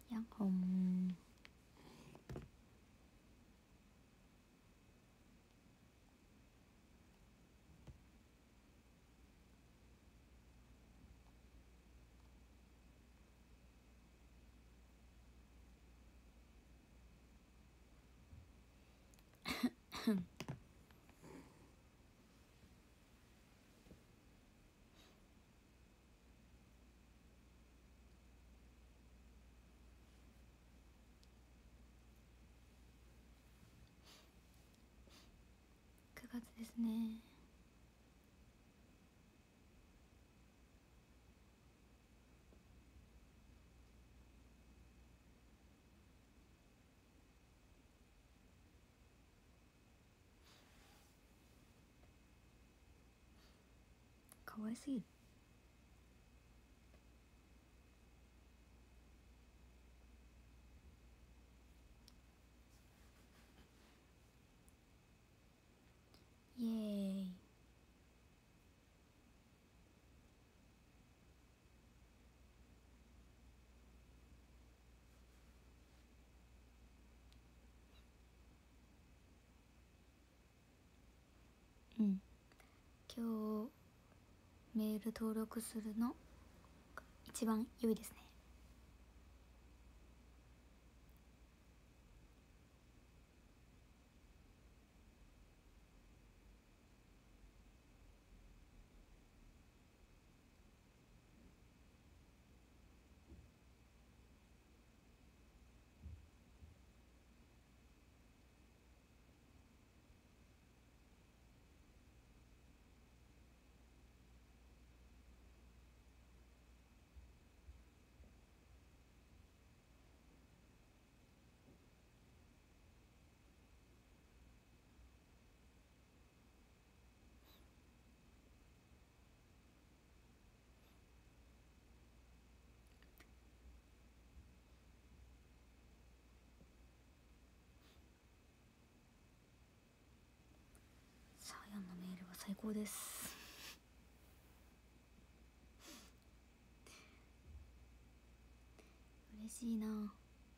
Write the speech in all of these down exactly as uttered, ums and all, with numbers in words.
やっほん。くがつですね。かわいすぎる。イエーイ。うん、今日メール登録するの一番良いですね。さあやんのメールは最高です。嬉しいな。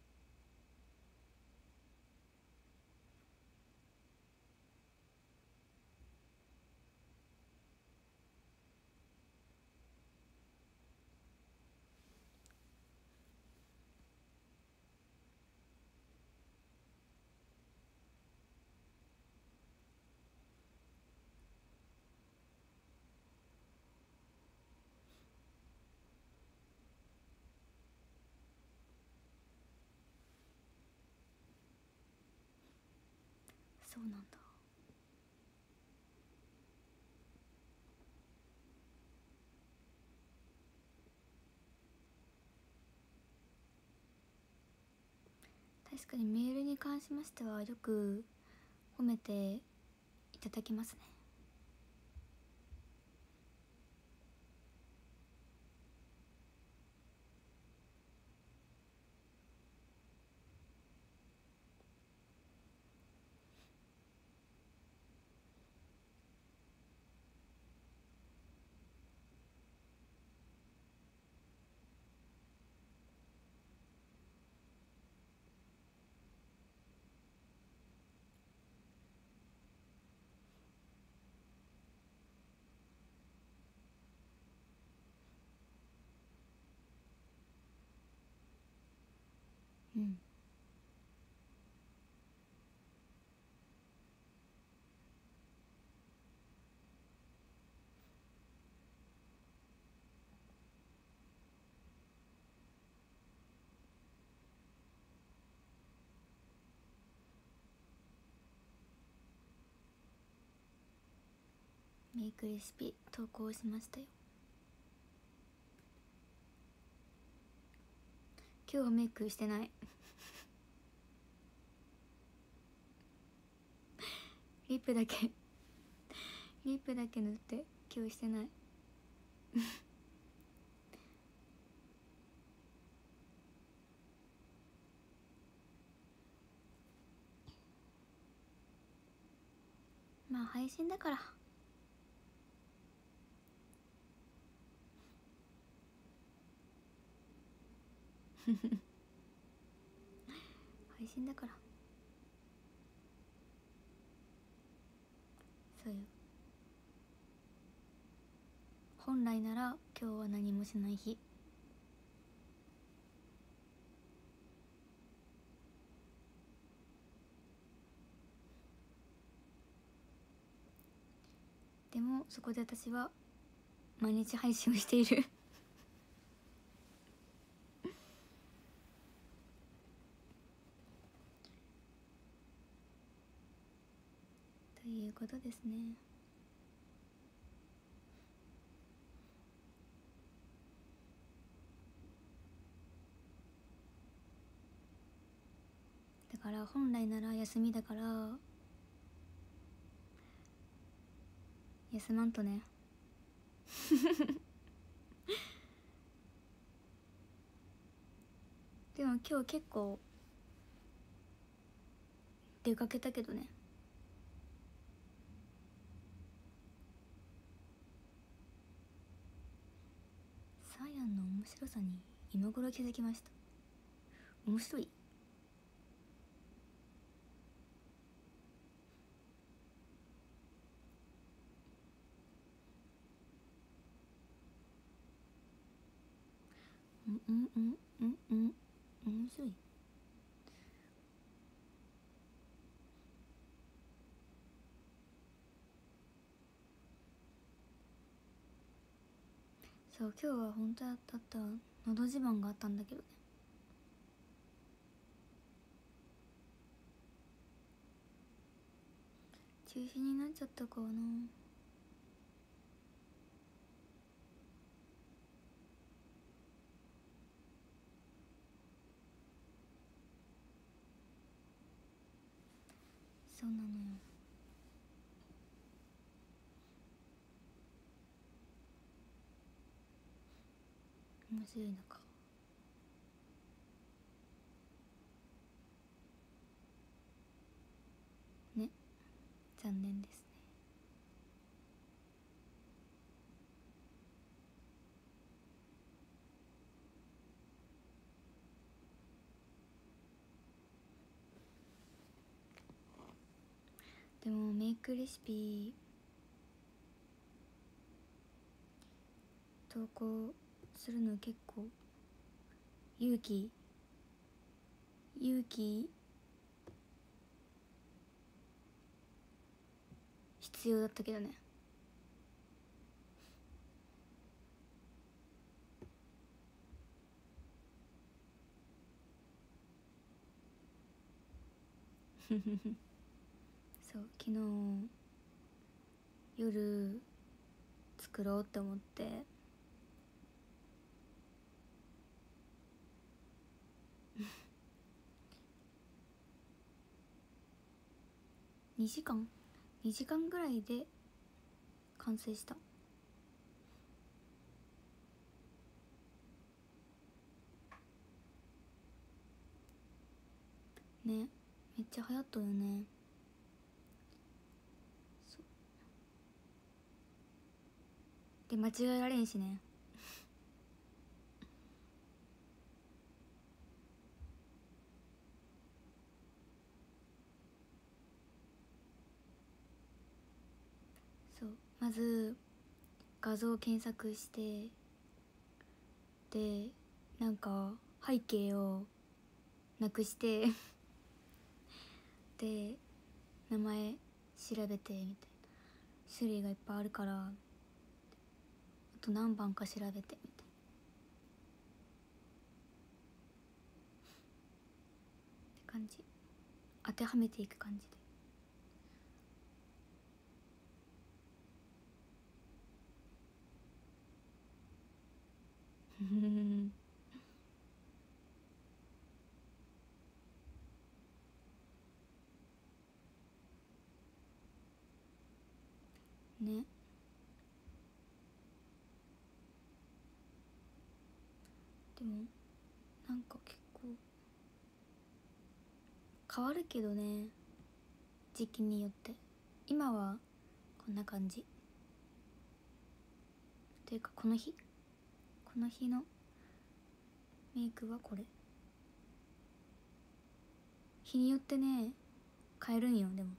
そうなんだ。確かにメールに関しましてはよく褒めていただきますね。うん、メイクレシピ投稿しましたよ。今日はメイクしてないリップだけリップだけ塗って今日してないまあ配信だから配信だから。そうよ。本来なら今日は何もしない日。でもそこで私は毎日配信をしているということですね。だから本来なら休みだから休まんとねでも今日結構出かけたけどね。サーヤンの面白さに今頃気づきました。面白い。うんうんうんうんうん面白い。そう今日は本当だったのど自慢があったんだけどね。中止になっちゃったかな。そうなのよ。面白いのか。ね、残念ですね。でもメイクレシピ投稿するの結構勇気勇気必要だったけどね。そう昨日夜作ろうって思ってにじかんにじかんぐらいで完成したね。めっちゃ流行っとるよね。で間違えられんしね。そうまず画像検索してでなんか背景をなくしてで名前調べてみたいな種類がいっぱいあるからあと何番か調べてみたいなって感じ。当てはめていく感じでね。でもなんか結構変わるけどね、時期によって。今はこんな感じというかこの日この日のメイクはこれ。 日によってね変えるんよ。でも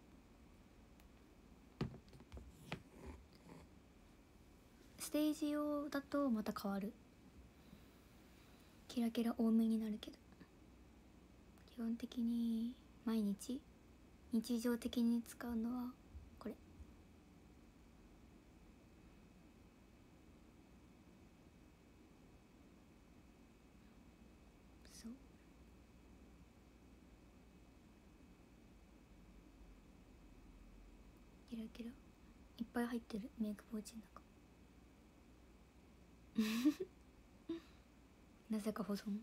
ステージ用だとまた変わる。キラキラ多めになるけど、基本的に毎日日常的に使うのはこれ。そう、キラキラいっぱい入ってるメイクポーチの中なぜか保存。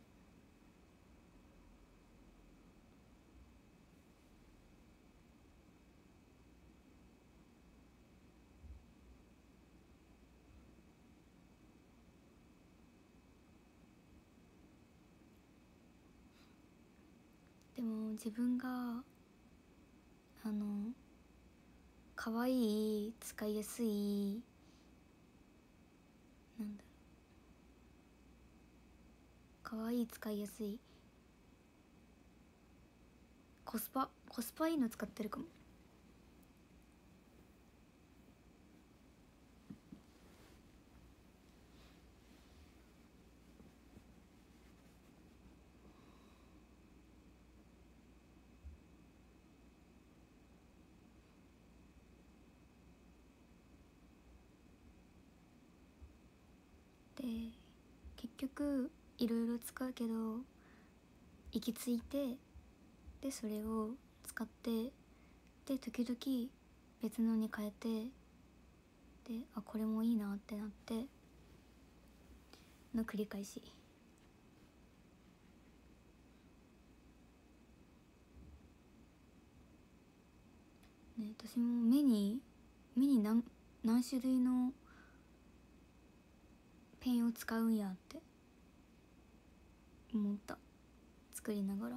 でも自分があの可愛い使いやすいなんだろう可愛い使いやすいコスパコスパいいの使ってるかも。で結局いろいろ使うけど行き着いて、でそれを使って、で時々別のに変えて、であこれもいいなってなっての繰り返し。ね、私も目に目に何何種類のペンを使うんやって思った、作りながら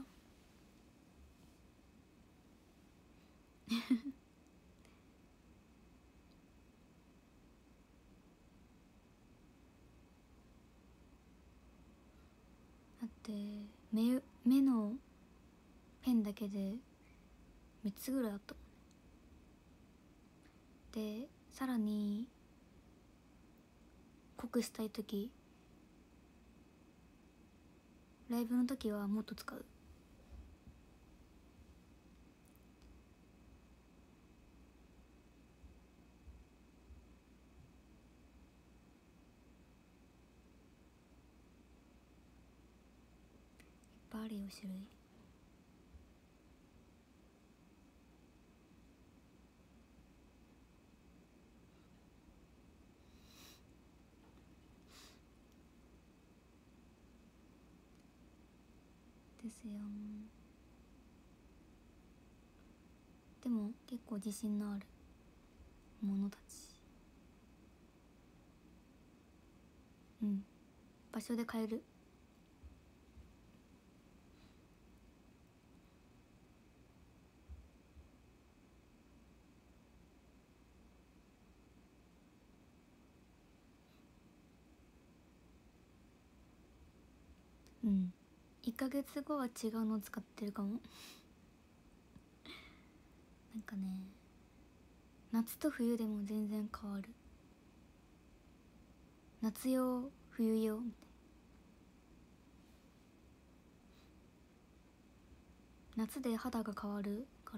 だって目目のペンだけでみっつぐらいあった。でさらに濃くしたい時、ライブの時はもっと使う。いっぱいあるよ種類。ですよ。でも結構自信のあるものたち。うん、場所で買える。うん、いっかげつごは違うの使ってるかもなんかね、夏と冬でも全然変わる。夏用冬用みたいな。夏で肌が変わるから。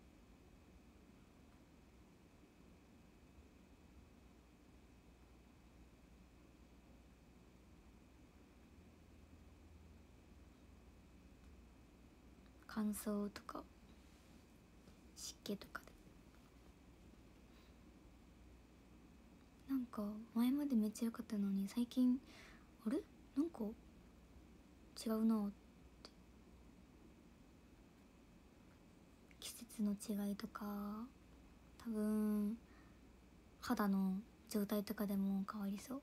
乾燥とか湿気とかで。なんか前までめっちゃ良かったのに最近あれなんか違うなって。季節の違いとか多分肌の状態とかでも変わりそう。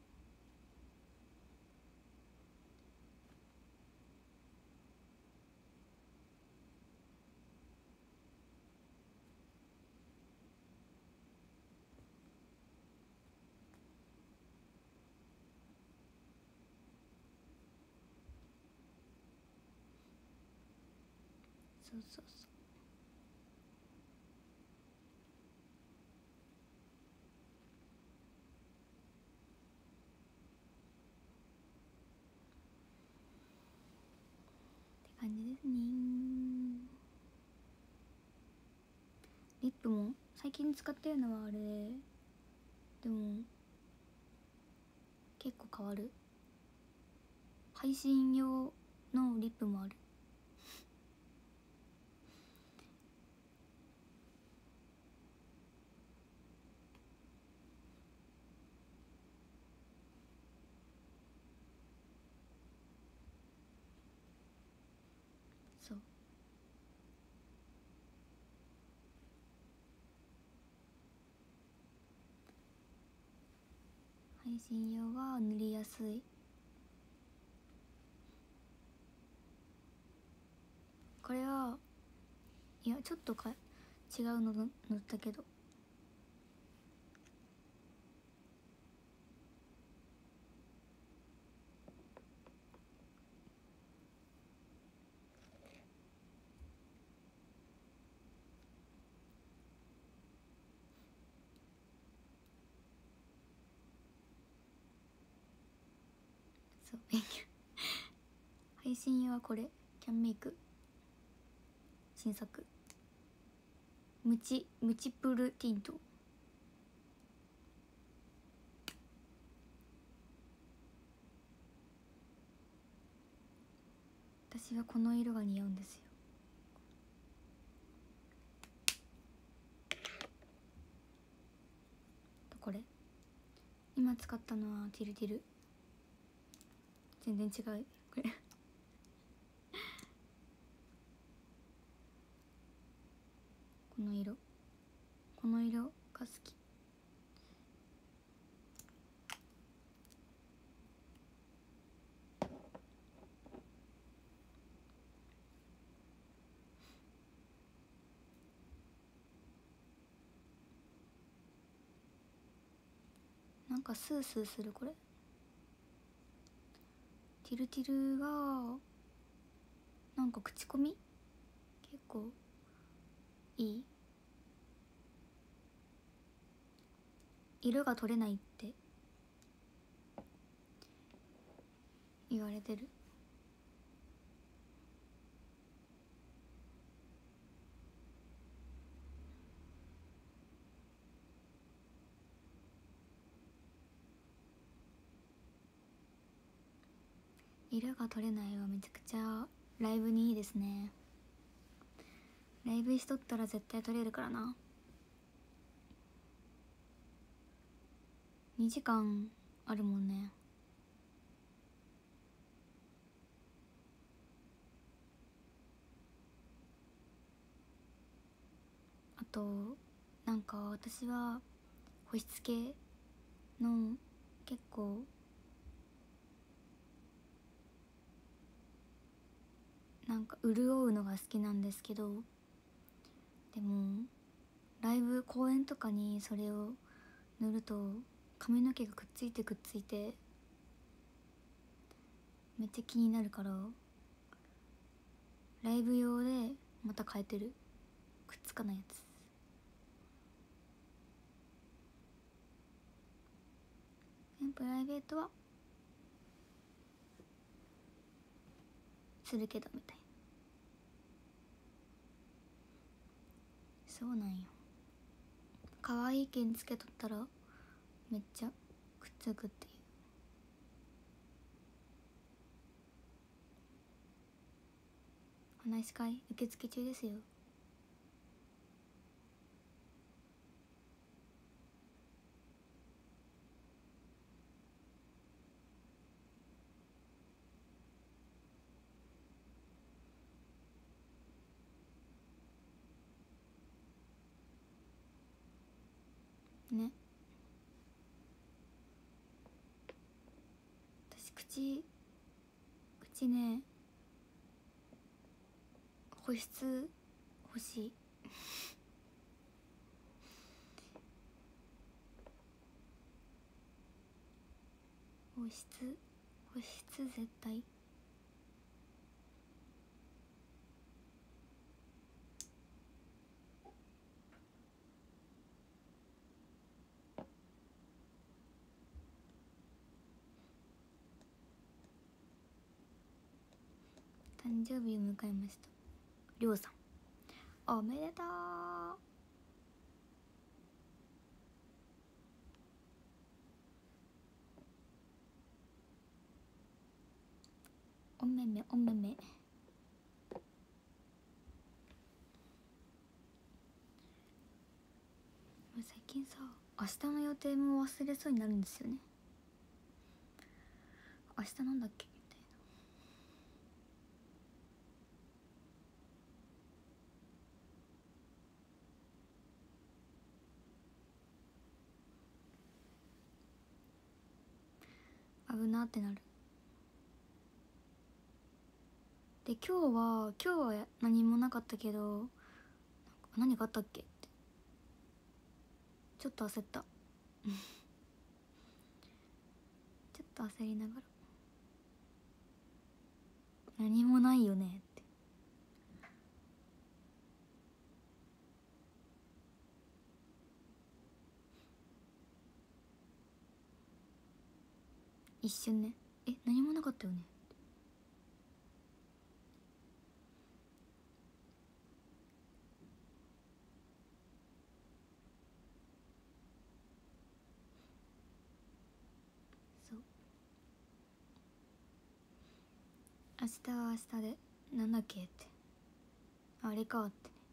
そそうそうそう。って感じですね。リップも最近使ってるのはあれでも結構変わる。配信用のリップもある。そう。配信用は塗りやすい。これはいやちょっとか違うの塗ったけど、そう勉強配信用はこれキャンメイク新作ムチムチプルティント。私はこの色が似合うんですよ。これ今使ったのはティルティル。全然違うこれこの色この色が好き。なんかスースーする。これティルティルがなんか口コミ結構いい。色が取れないって言われてる。色が取れないはめちゃくちゃライブにいいですね。ライブしとったら絶対取れるからな。にじかんあるもんね。あとなんか私は保湿系の結構なんか潤うのが好きなんですけど、でもライブ公演とかにそれを塗ると髪の毛がくっついてくっついてめっちゃ気になるから、ライブ用でまた変えてる。くっつかないやつ。プライベートはするけどみたいな。そうなんよ。可愛い剣つけとったらめっちゃくっつくっていう。話し会受付中ですよ。ね。私口口ね保湿欲しい保湿保湿。絶対誕生日を迎えました。りょうさんおめでとう。おめめおめめ。最近さ、明日の予定も忘れそうになるんですよね。明日なんだっけみたいな。危なってなる。で今日は今日は何もなかったけど、何があったっけってちょっと焦ったちょっと焦りながら、何もないよねって。一瞬ね、え何もなかったよね。そう、明日は明日でなんだっけって、あれかってね。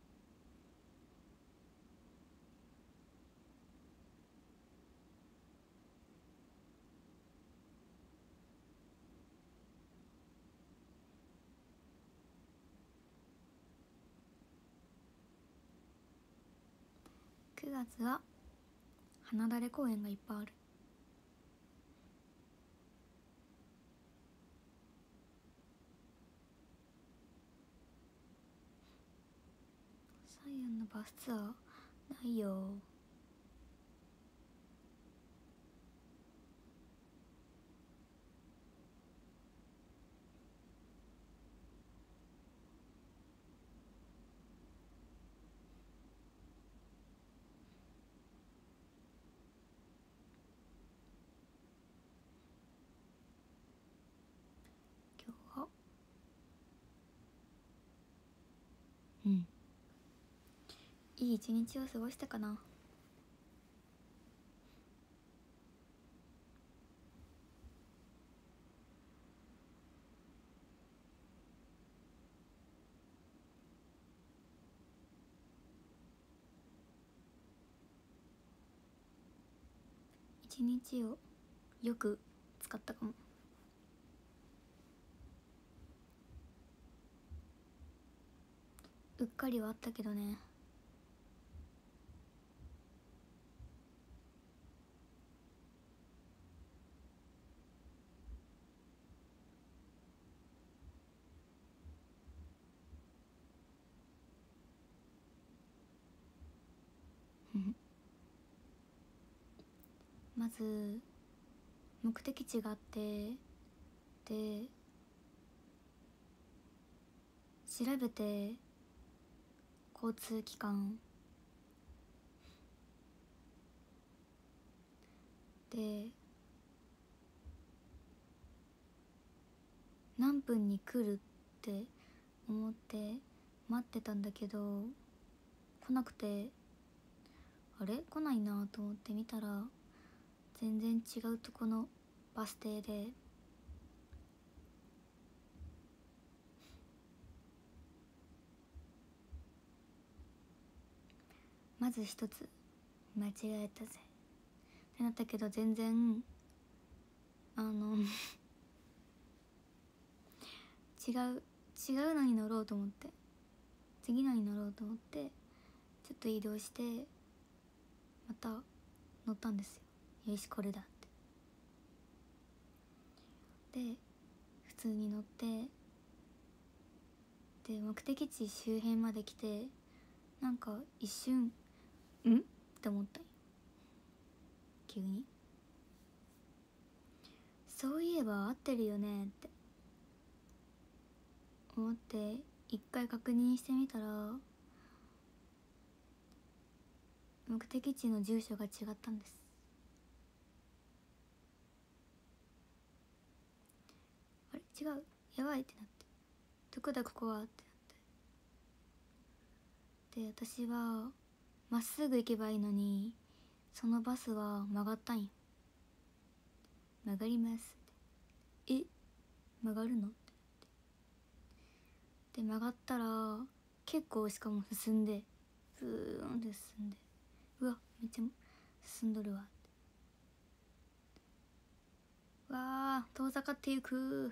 くがつは花だれ公園がいっぱいある。サイアンのバスツアーないよ。今日はうんいい一日を過ごしたかな。一日をよく使ったかも。うっかりはあったけどね。まず目的地があって、で調べて交通機関で何分に来るって思って待ってたんだけど来なくて、あれ来ないなと思って見たら全然違うとこのバス停で、まず一つ間違えたぜってなったけど、全然あの違う違うのに乗ろうと思って、次のに乗ろうと思ってちょっと移動してまた乗ったんですよ。よしこれだって。で普通に乗って、で目的地周辺まで来て、なんか一瞬んって思ったよ急に。そういえば合ってるよねって思って一回確認してみたら、目的地の住所が違ったんです。あれ違う、やばいってなって、 どこだここはってなって、で私はまっすぐ行けばいいのにそのバスは曲がったんよ。曲がりますって、え曲がるのってで曲がったら結構しかも進んでブーンって進んで、うわめっちゃ進んどるわって、わー遠ざかっていく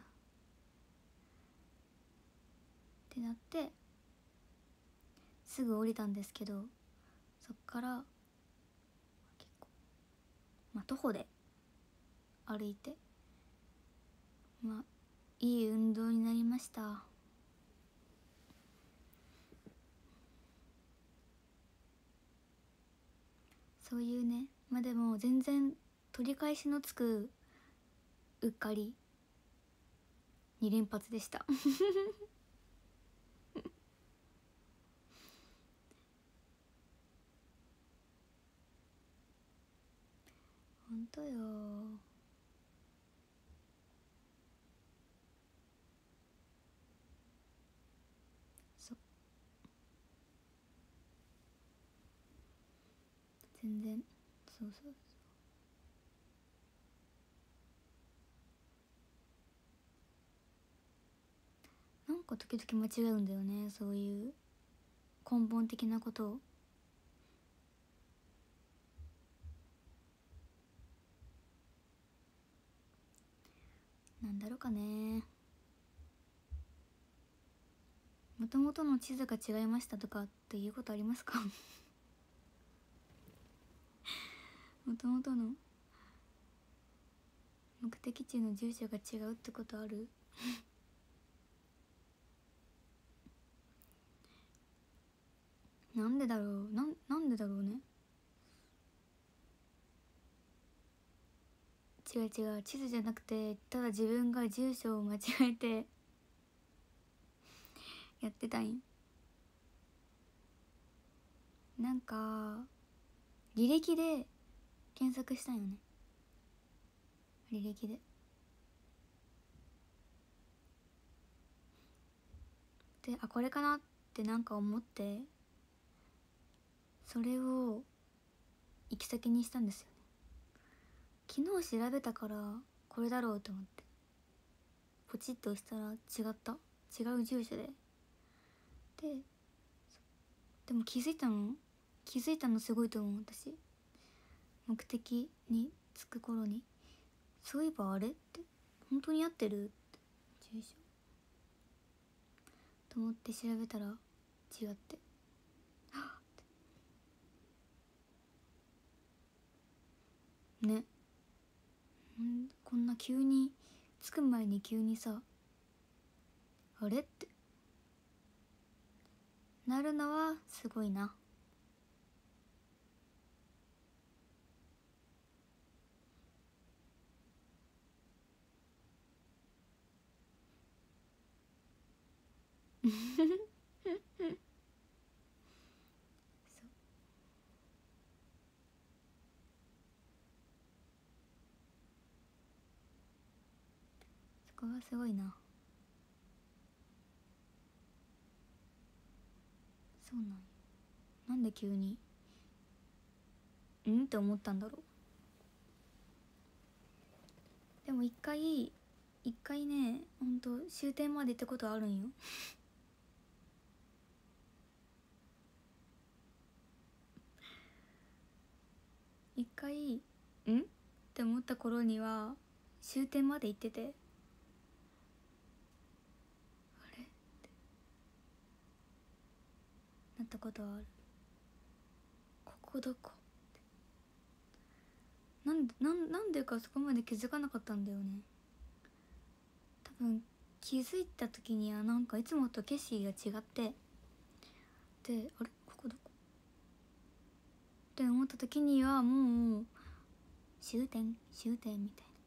ってなってすぐ降りたんですけど、そっから結構まあ徒歩で歩いて、まあいい運動になりました。そういうね、まあでも全然取り返しのつくうっかりに連発でしたほんとよ。そ全然そうそうそう、なんか時々間違うんだよね、そういう根本的なことを。なんだろうかね、もともとの地図が違いましたとかっていうことありますかもともとの目的地の住所が違うってことあるなんでだろう、なんなんでだろうね。違う違う、地図じゃなくてただ自分が住所を間違えてやってたんよ。なんか履歴で検索したんよね、履歴で。であこれかなってなんか思って、それを行き先にしたんですよね。昨日調べたからこれだろうと思ってポチッと押したら違った、違う住所で、ででも気づいたの気づいたのすごいと思う。私目的に着く頃に、そういえばあれって本当に合ってるって住所と思って調べたら違って、ね、んこんな急に着く前に急にさあれってなるのはすごいなそうそこはすごいな。そうなんよ。なんで急にんって思ったんだろう。でも一回一回ね、ほんと終点まで行ったことあるんよ一回んって思った頃には終点まで行ってて、あれってなったことはある。ここどこなんでなんなんでかそこまで気づかなかったんだよね。多分気づいた時にはなんかいつもと景色が違って、であれここどこって思った時にはもう終点終点みたいな、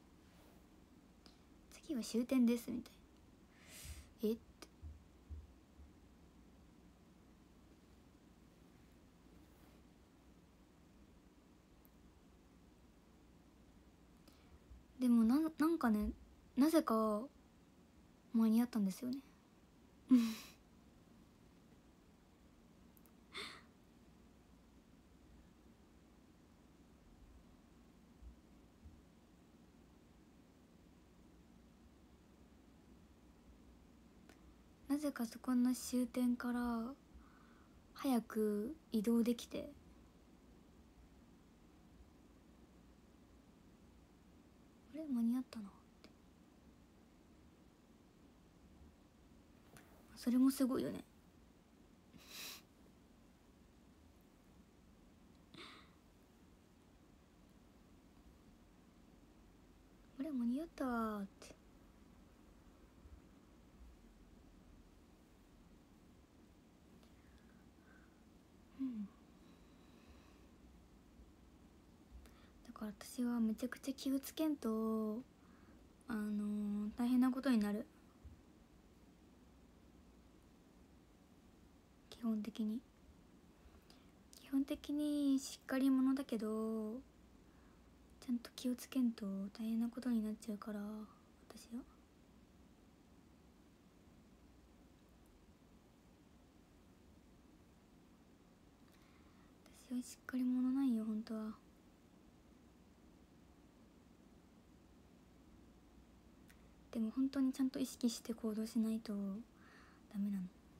次は終点ですみたいな、えってでもななんかね、なぜか間に合ったんですよね。 なぜかそこの終点から早く移動できて、あれ間に合ったなって、それもすごいよね。あれ間に合ったわーって。うん、だから私はめちゃくちゃ気をつけんとあのー、大変なことになる。基本的に基本的にしっかり者だけど、ちゃんと気をつけんと大変なことになっちゃうから、私は私はしっかり者なんよ本当は。でも本当にちゃんと意識して行動しないとダメなの。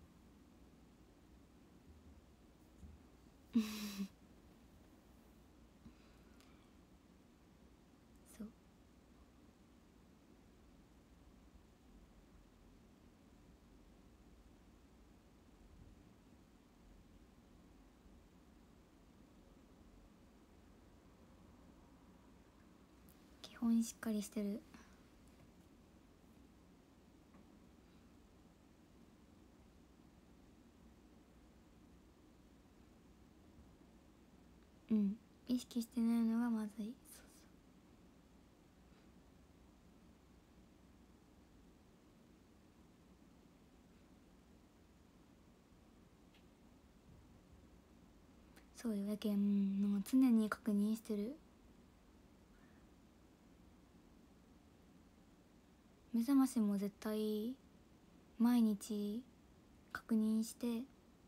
そう基本しっかりしてる。うん、意識してないのがまずい。そうそうそうよ。やけんもう常に確認してる。目覚ましも絶対毎日確認して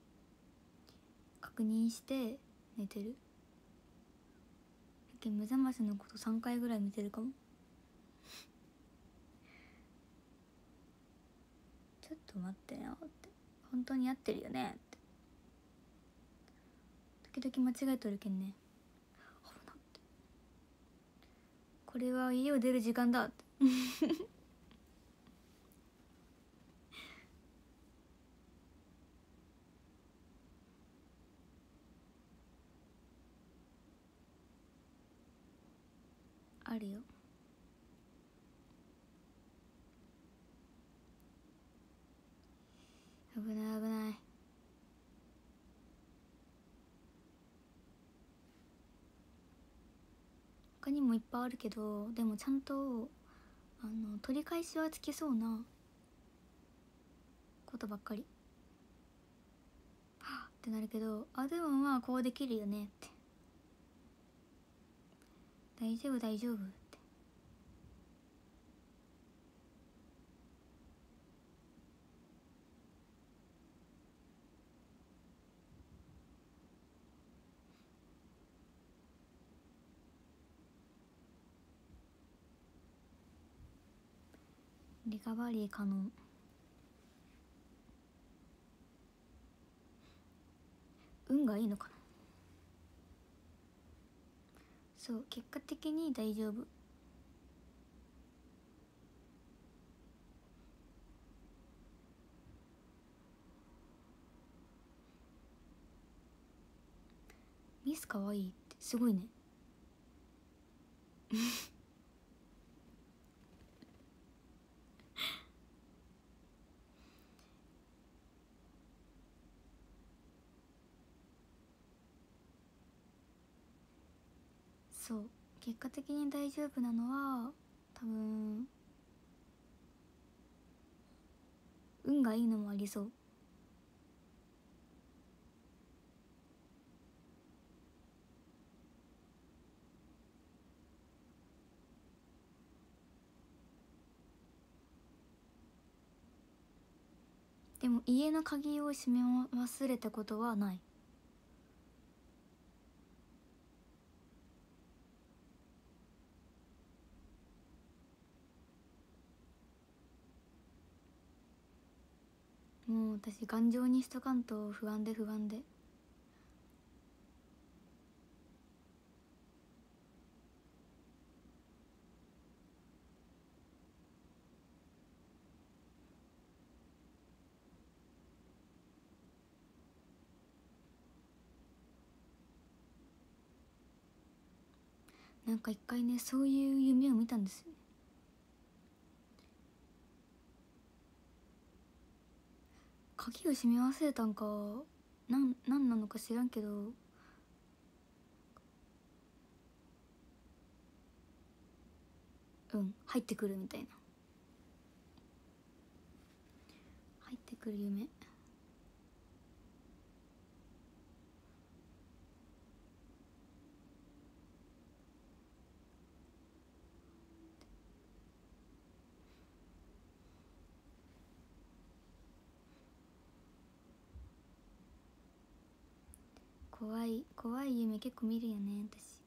確認して寝てる。やけん目覚ましのことさんかいぐらい見てるかも。ちょっと待ってよって、本当に合ってるよねって、時々間違えとるけんね。危なって、これは家を出る時間だってあるよ。危ない危ない。他にもいっぱいあるけど、でもちゃんとあの取り返しはつきそうなことばっかりはあってなるけど、あでもまあこうできるよねって、大丈夫大丈夫って。リカバリー可能。運がいいのかな。そう結果的に大丈夫。ミスかわいいってすごいねそう結果的に大丈夫なのは多分運がいいのもありそう。 でも家の鍵を閉め忘れたことはない。もう私頑丈にしとかんと不安で不安で。なんか一回ね、そういう夢を見たんですよね。鍵を閉め忘れたんかなん、なんなのか知らんけど、うん入ってくるみたいな、入ってくる夢。怖い怖い夢結構見るよね私。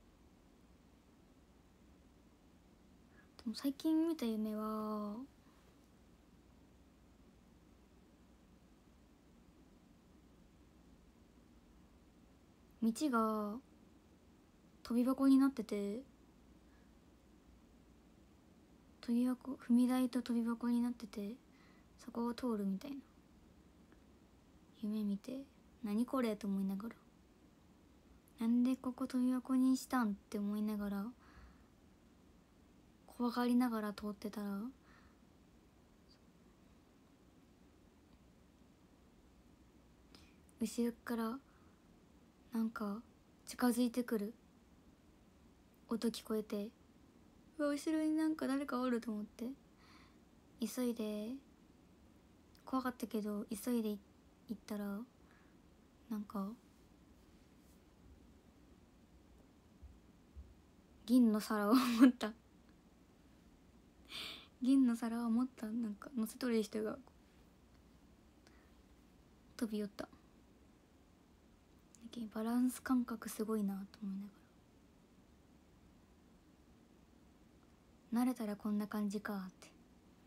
でも最近見た夢は道が飛び箱になってて、飛び箱、踏み台と飛び箱になってて、そこを通るみたいな夢見て、何これと思いながら、なんでここ飛び箱にしたんって思いながら、怖がりながら通ってたら、後ろからなんか近づいてくる音聞こえて、うわ後ろになんか誰かおると思って、急いで、怖かったけど急いで行ったら、なんか銀の皿を持った銀の皿を持ったなんか乗せとる人が飛び寄った。バランス感覚すごいなと思いながら、慣れたらこんな感じかって。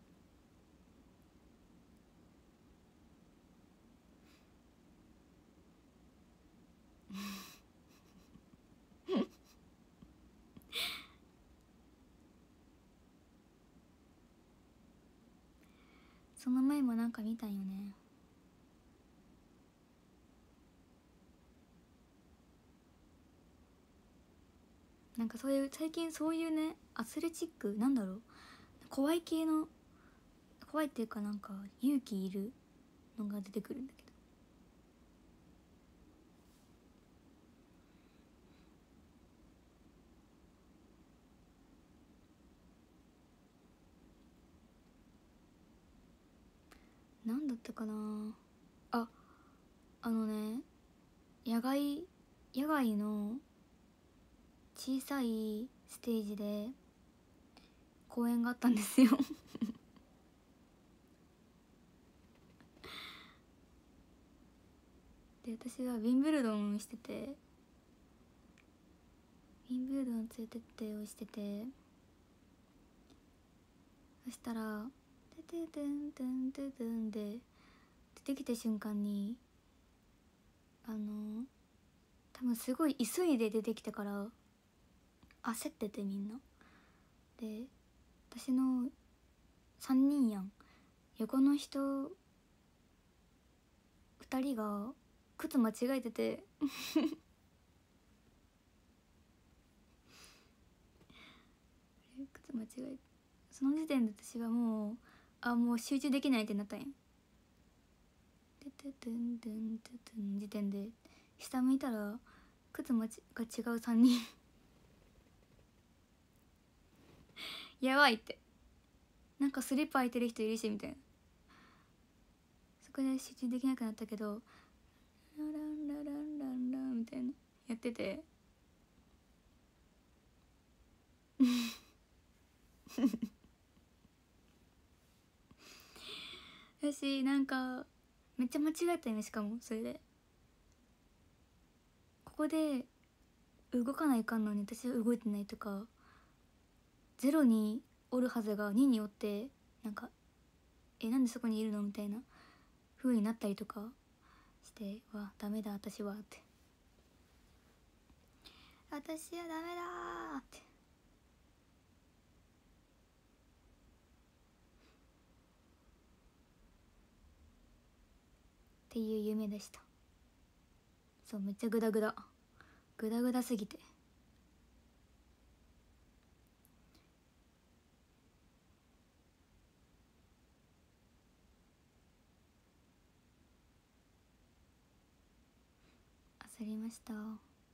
その前もなんか見たんよね。なんかそういう最近そういうね、アスレチックなんだろう、怖い系の、怖いっていうかなんか勇気いるのが出てくるんだけど、なんだったかなあ。あのね、野外野外の小さいステージで公演があったんですよで私はウィンブルドンしてて、ウィンブルドン連れてってをしてて、そしたら「テテテンテンテテン」で出てきた瞬間に、あの多分すごい急いで出てきたから焦ってて、みんなで、私のさんにんやん、横の人ふたりが靴間違えてて靴間違え、その時点で私はもう、あもう集中できないってなったんや。てててんてんててん時点で下向いたら靴間が違うさんにんやばいって、なんかスリッパ履いてる人いるしみたいな、そこで集中できなくなったけど、ラランラランランランみたいなやってて私なんかめっちゃ間違えたよね。しかもそれでここで動かないかんのに私は動いてないとか、ゼロにおるはずがににおって、なんかえなんでそこにいるのみたいな風になったりとかして、わダメだ私はって、私はダメだってっていう夢でした。そうめっちゃグダグダグダグダすぎて、焦りました。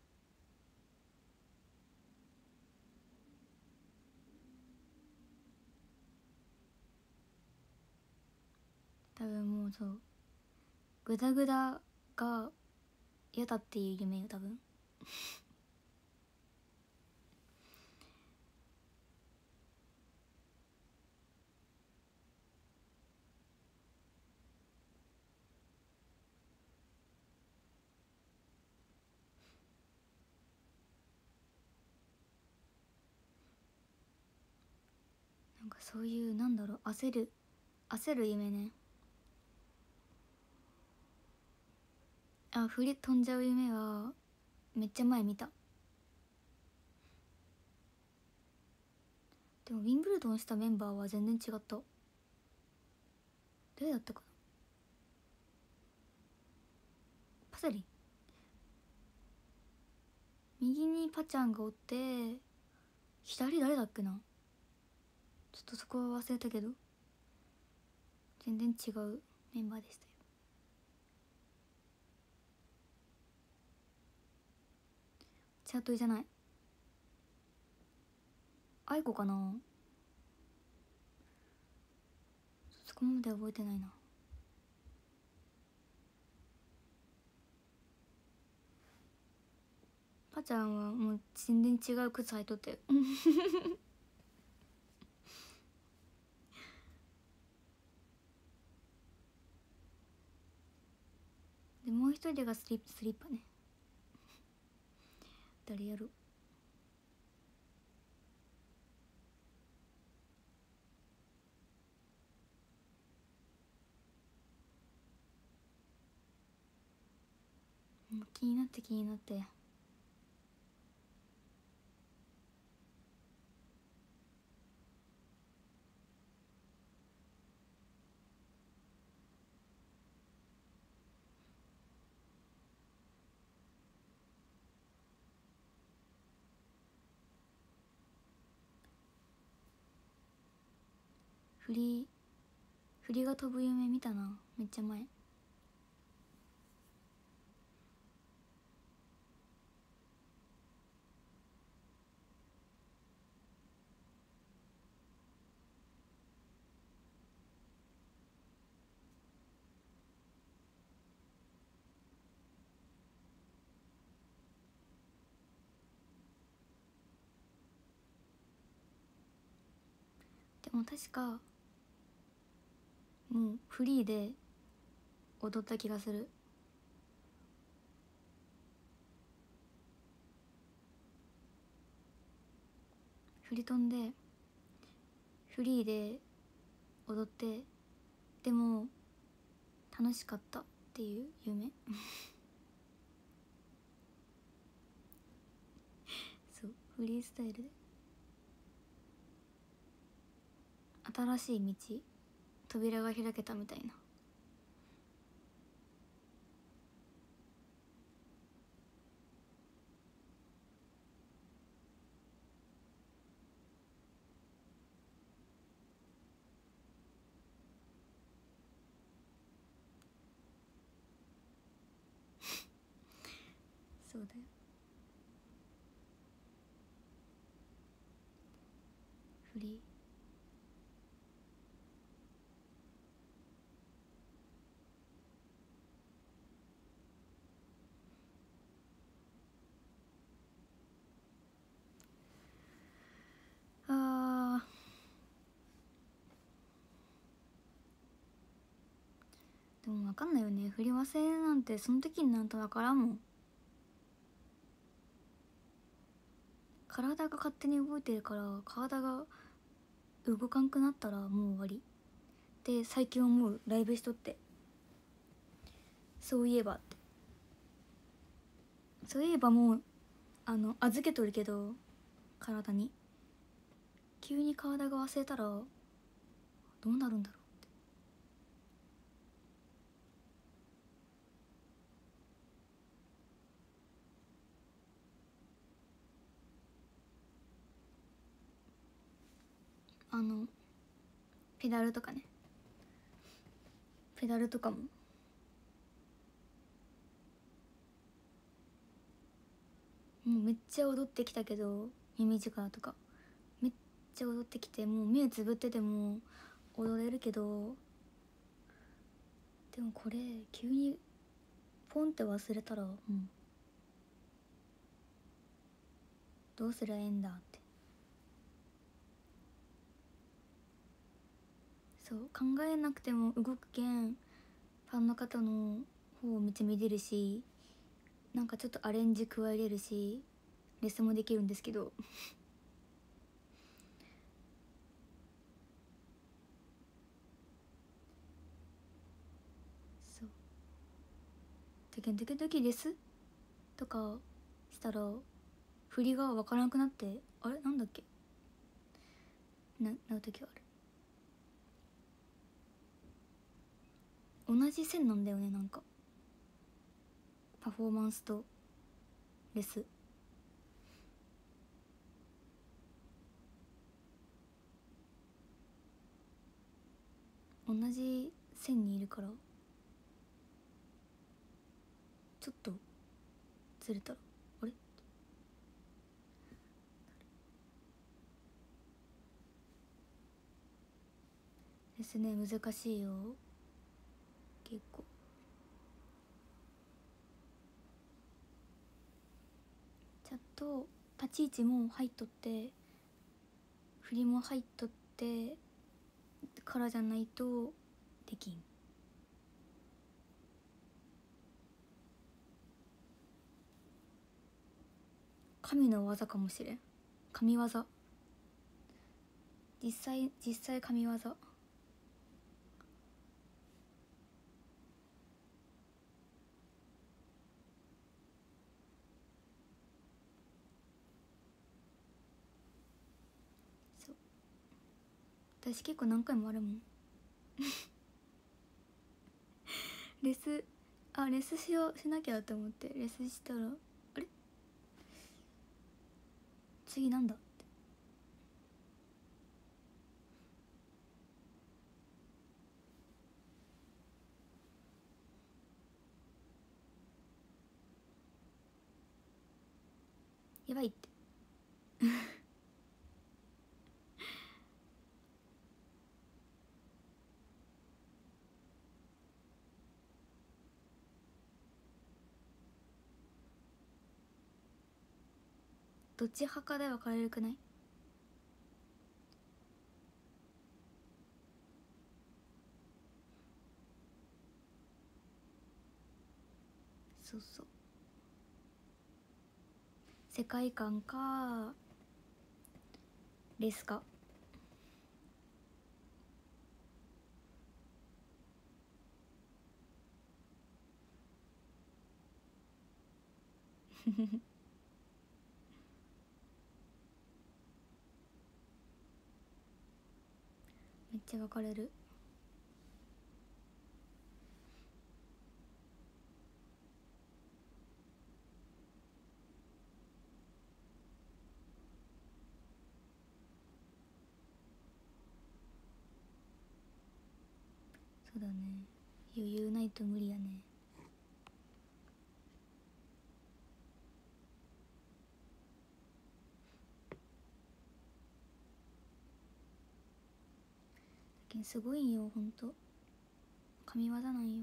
多分もうそうグダグダが嫌だっていう夢よ多分なんかそういうなんだろう、焦る焦る夢ね。あ、振り飛んじゃう夢はめっちゃ前見た。でもウィンブルドンしたメンバーは全然違った。誰だったかな。パセリ、右にパちゃんがおって左誰だっけな、ちょっとそこは忘れたけど全然違うメンバーでしたよ。チャートじゃない、アイコかな、そこまで覚えてないな。パちゃんはもう全然違う靴履いとってでもう一人がスリッスリッパね。誰やろ。もう気になって気になって。振り振りが飛ぶ夢見たな、めっちゃ前。でも確かもうフリーで踊った気がする。振り飛んでフリーで踊って、でも楽しかったっていう夢そうフリースタイルで新しい道、扉が開けたみたいな。そうだよ。フリーでも分かんないよね、振り忘れなんてその時になんと分からんもん。体が勝手に動いてるから、体が動かんくなったらもう終わりで最近思う。ライブしとってそういえばってそういえばもうあの預けとるけど体に急に体が忘れたらどうなるんだろう。あのペダルとかね、ペダルとかももうめっちゃ踊ってきたけど、耳力とかめっちゃ踊ってきて、もう目つぶってても踊れるけど、でもこれ急にポンって忘れたらもうどうすりゃええんだって。そう考えなくても動くけん、ファンの方の方をめっちゃ見れるし、なんかちょっとアレンジ加えれるし、レッスンもできるんですけどそう時々時々レスとかしたら振りが分からなくなって、あれなんだっけななる時がある。同じ線なんだよね、なんかパフォーマンスとレス同じ線にいるから、ちょっとずれたらあれですね。難しいよ結構。ちゃんと立ち位置も入っとって振りも入っとってからじゃないとできん。神の技かもしれん。神業、実際実際神業。そう私結構何回もあるもんレスあレスしようしなきゃと思ってレスしたらあれ次なんだって。やばいってどっち派かで分かれるくない？そうそう、世界観かレスかめっちゃ分かれる。そうだね、余裕ないと無理やね。だけんすごいんよほんと、神業なんよ。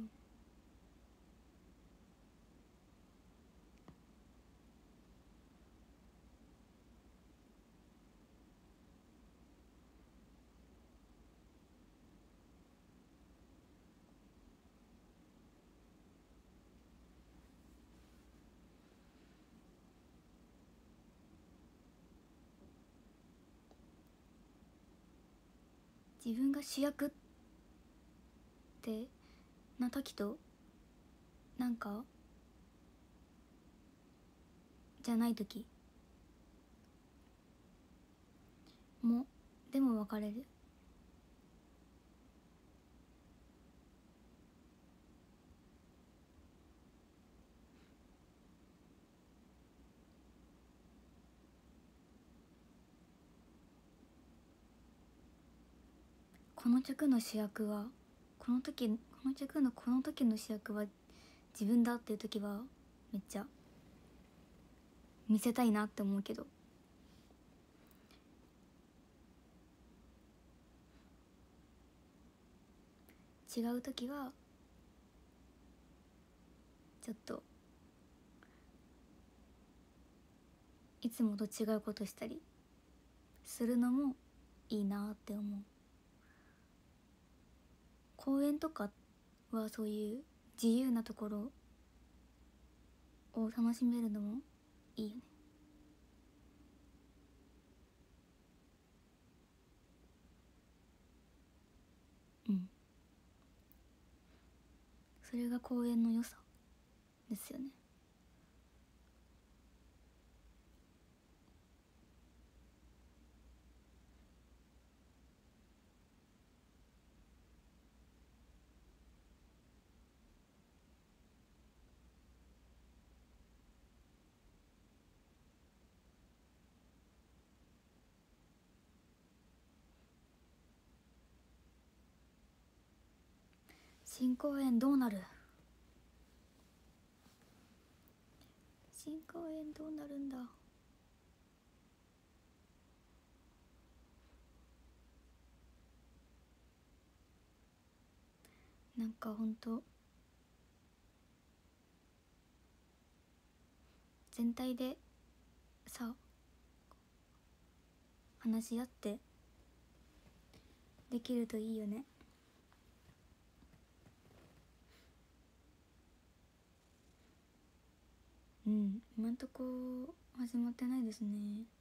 自分が主役ってな時となんかじゃない時もでも分かれる。この曲の主役はこの時この曲のこの時の主役は自分だっていう時はめっちゃ見せたいなって思うけど、違う時はちょっといつもと違うことしたりするのもいいなって思う。公園とかはそういう自由なところを楽しめるのもいいよね。うん、それが公園の良さですよね。新公園どうなる？新公園どうなるんだ？なんかほんと全体でさ話し合ってできるといいよね。うん、今んとこ始まってないですね。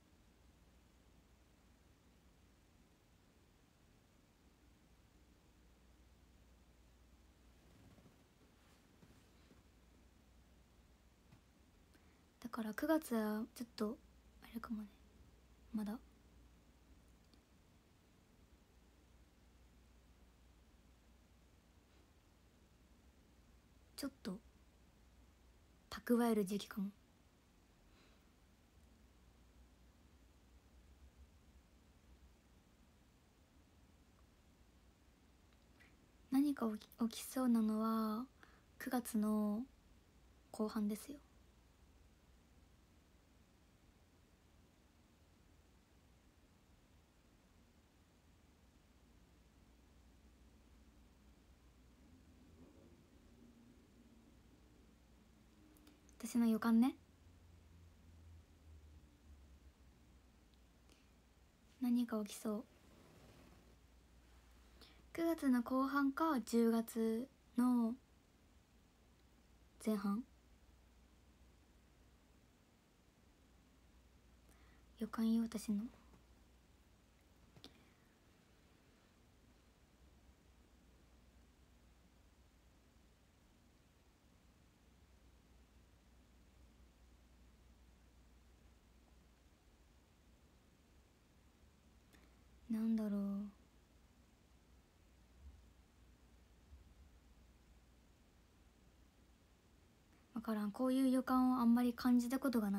だからくがつはちょっとあれかもね、まだちょっと蓄える時期かも。何か起き、起きそうなのはくがつの後半ですよ。私の予感ね。何が起きそう？くがつの後半かじゅうがつの前半。予感よ、私の。なんだろう。分からん、こういう予感をあんまり感じたことがない。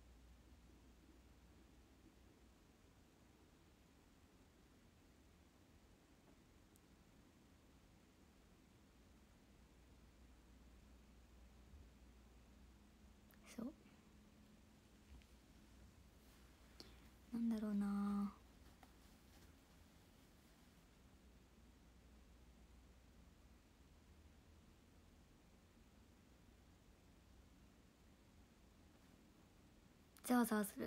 そう、なんだろうな。ざわざわする。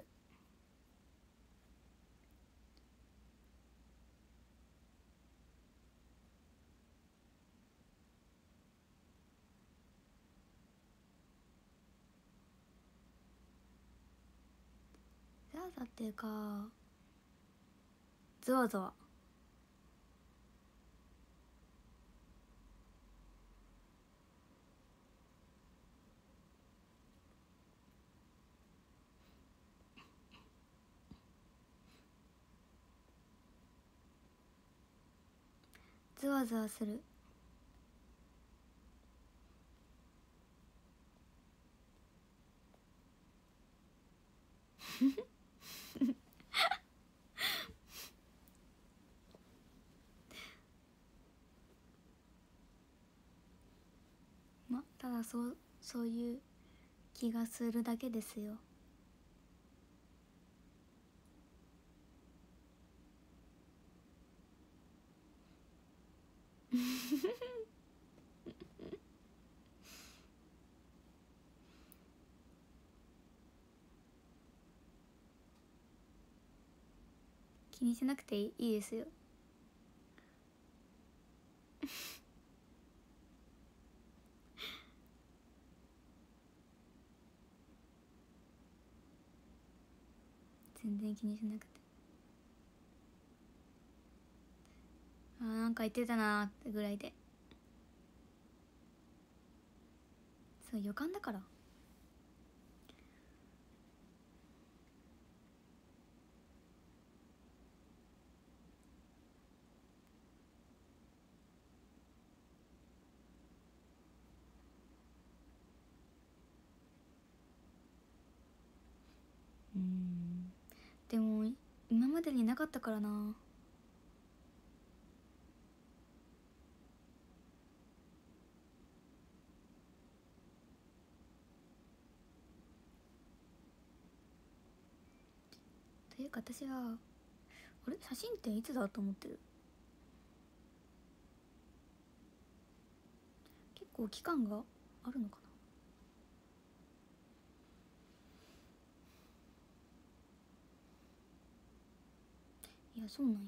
ざわざわっていうかゾワゾワ。 ゾワゾワする。まただそうそういう気がするだけですよ。気にしなくていいですよ。全然気にしなくて。あーなんか言ってたなーってぐらいで。そう予感だから。うん、でも今までになかったからな。というか私はあれ写真展いつだと思ってる。結構期間があるのかな。いやそうなんや。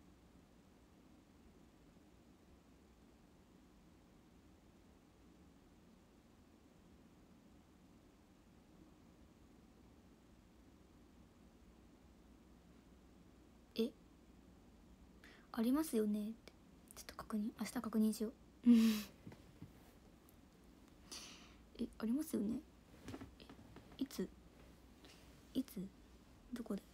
えありますよねって。ちょっと確認明日確認しよう。えありますよね。いついつどこで。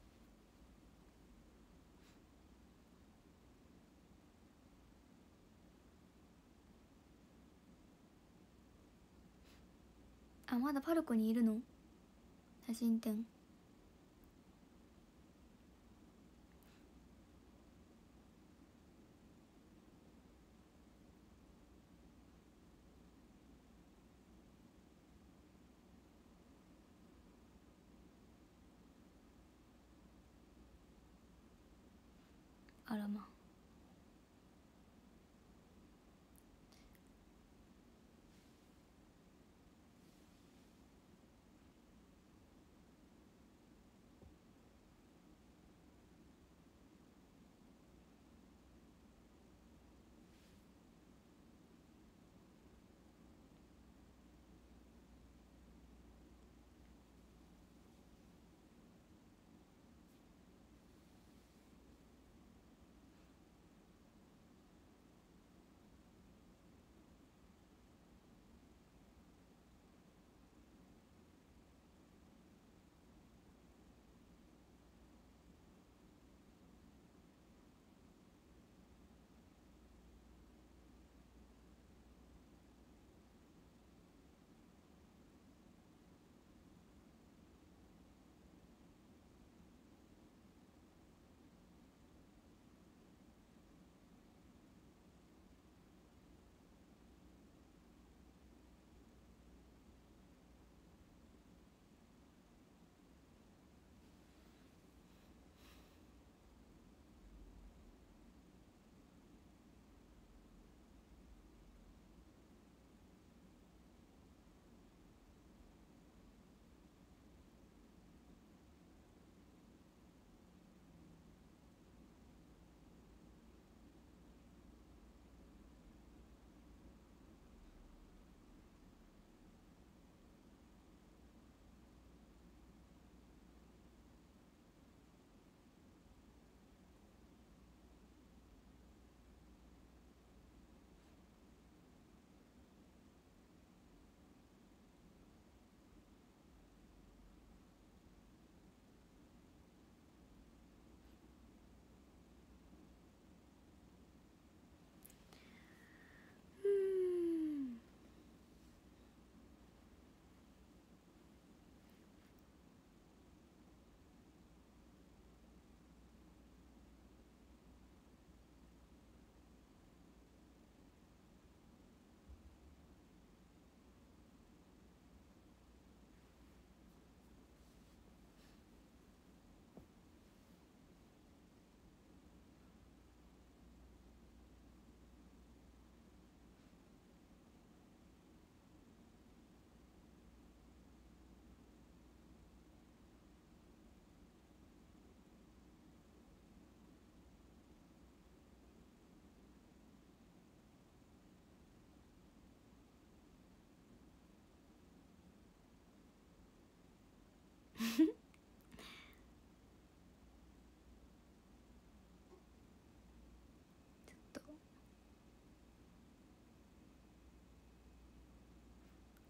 あまだパルコにいるの写真展。あらま。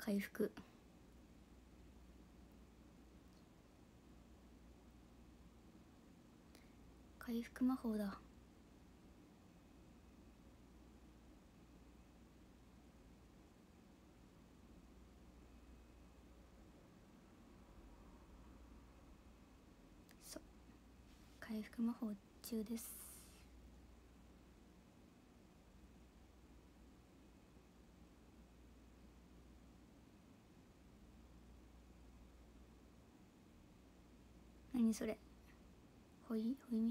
回復。回復魔法だ。そう、回復魔法中です。何それ、ほいほいみ。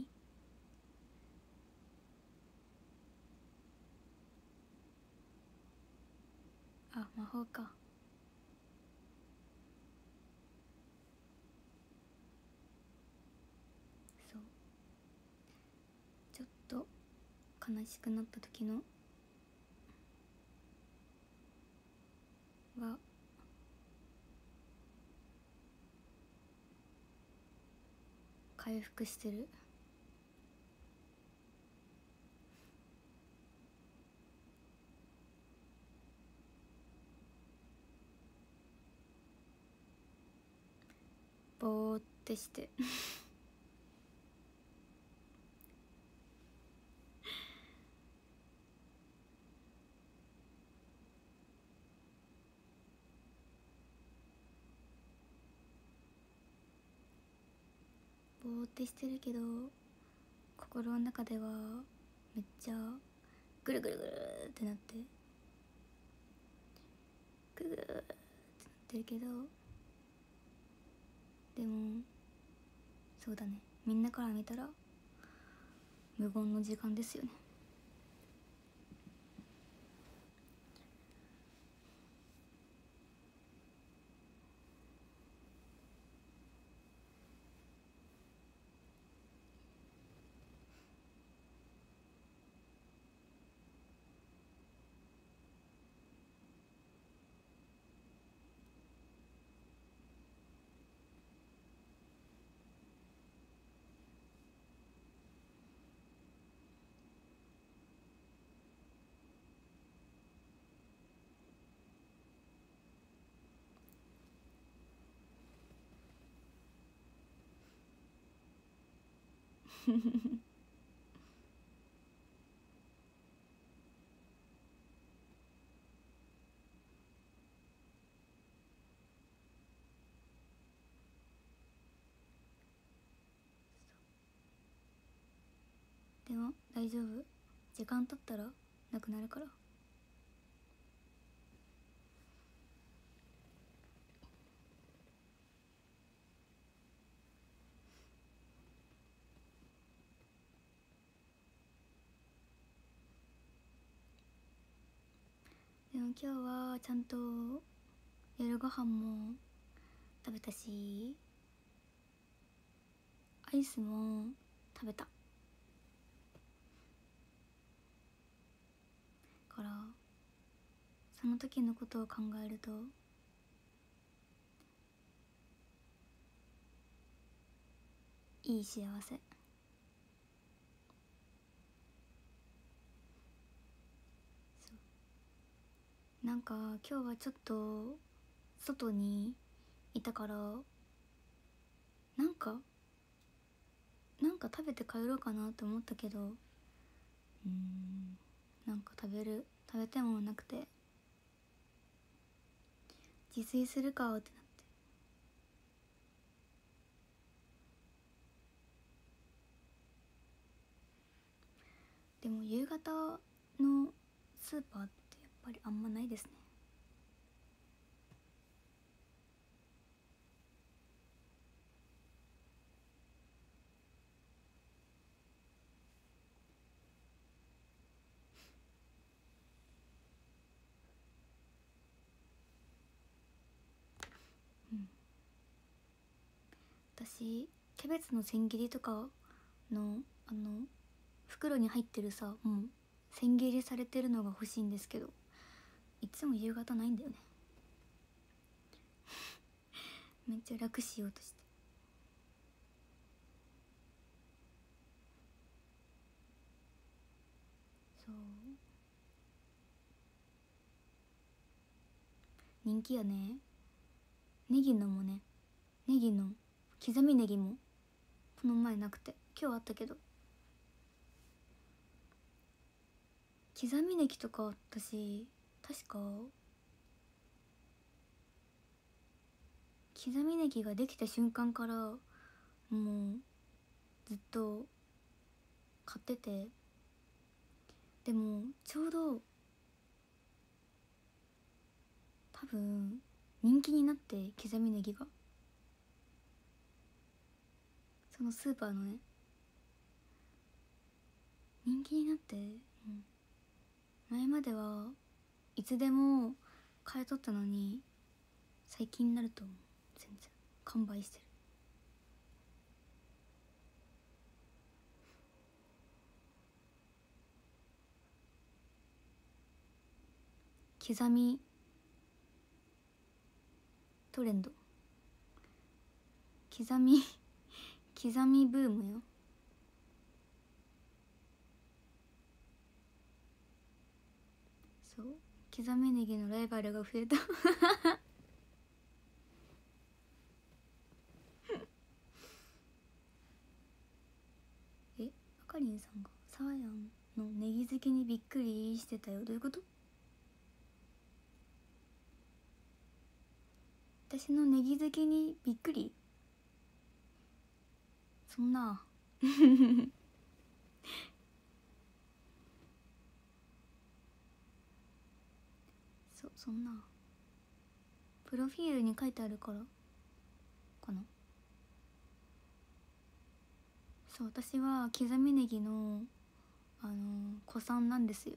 あ、魔法か。そう、ちょっと悲しくなった時のは回復してる。ぼーってしてぼーってしてるけど、心の中ではめっちゃぐるぐるぐるってなって、ぐるぐるってなってるけど、でもそうだね、みんなから見たら無言の時間ですよね。でも大丈夫、時間経ったらなくなるから。でも今日はちゃんと夜ご飯も食べたし、アイスも食べたから、その時のことを考えるといい幸せ。そうなんか今日はちょっと外にいたから、なんかなんか食べて帰ろうかなと思ったけど、うーんなんか食べる食べたいものなくて、自炊するかってなって。でも夕方のスーパーってやっぱりあんまないですね。うん、私キャベツの千切りとかのあの袋に入ってるさ、もう千切りされてるのが欲しいんですけど、いつも夕方ないんだよね。めっちゃ楽しようとして。そう、 人気やね。ネギのもね、ネギの刻みネギもこの前なくて今日あったけど、刻みネギとか私確か刻みネギができた瞬間からもうずっと買ってて、でもちょうど多分人気になって、刻みネギがそのスーパーのね人気になって、うん、前まではいつでも買い取ったのに、最近になると全然完売してる。刻みトレンド、刻み刻みブームよ。そう、刻みネギのライバルが増えたえ、あかりんさんがサーヤンのネギ好きにびっくりしてたよ。どういうこと？私のネギ好きにびっくり？そんなそそんなプロフィールに書いてあるからかな。そう、私は刻みネギのあの古参なんですよ。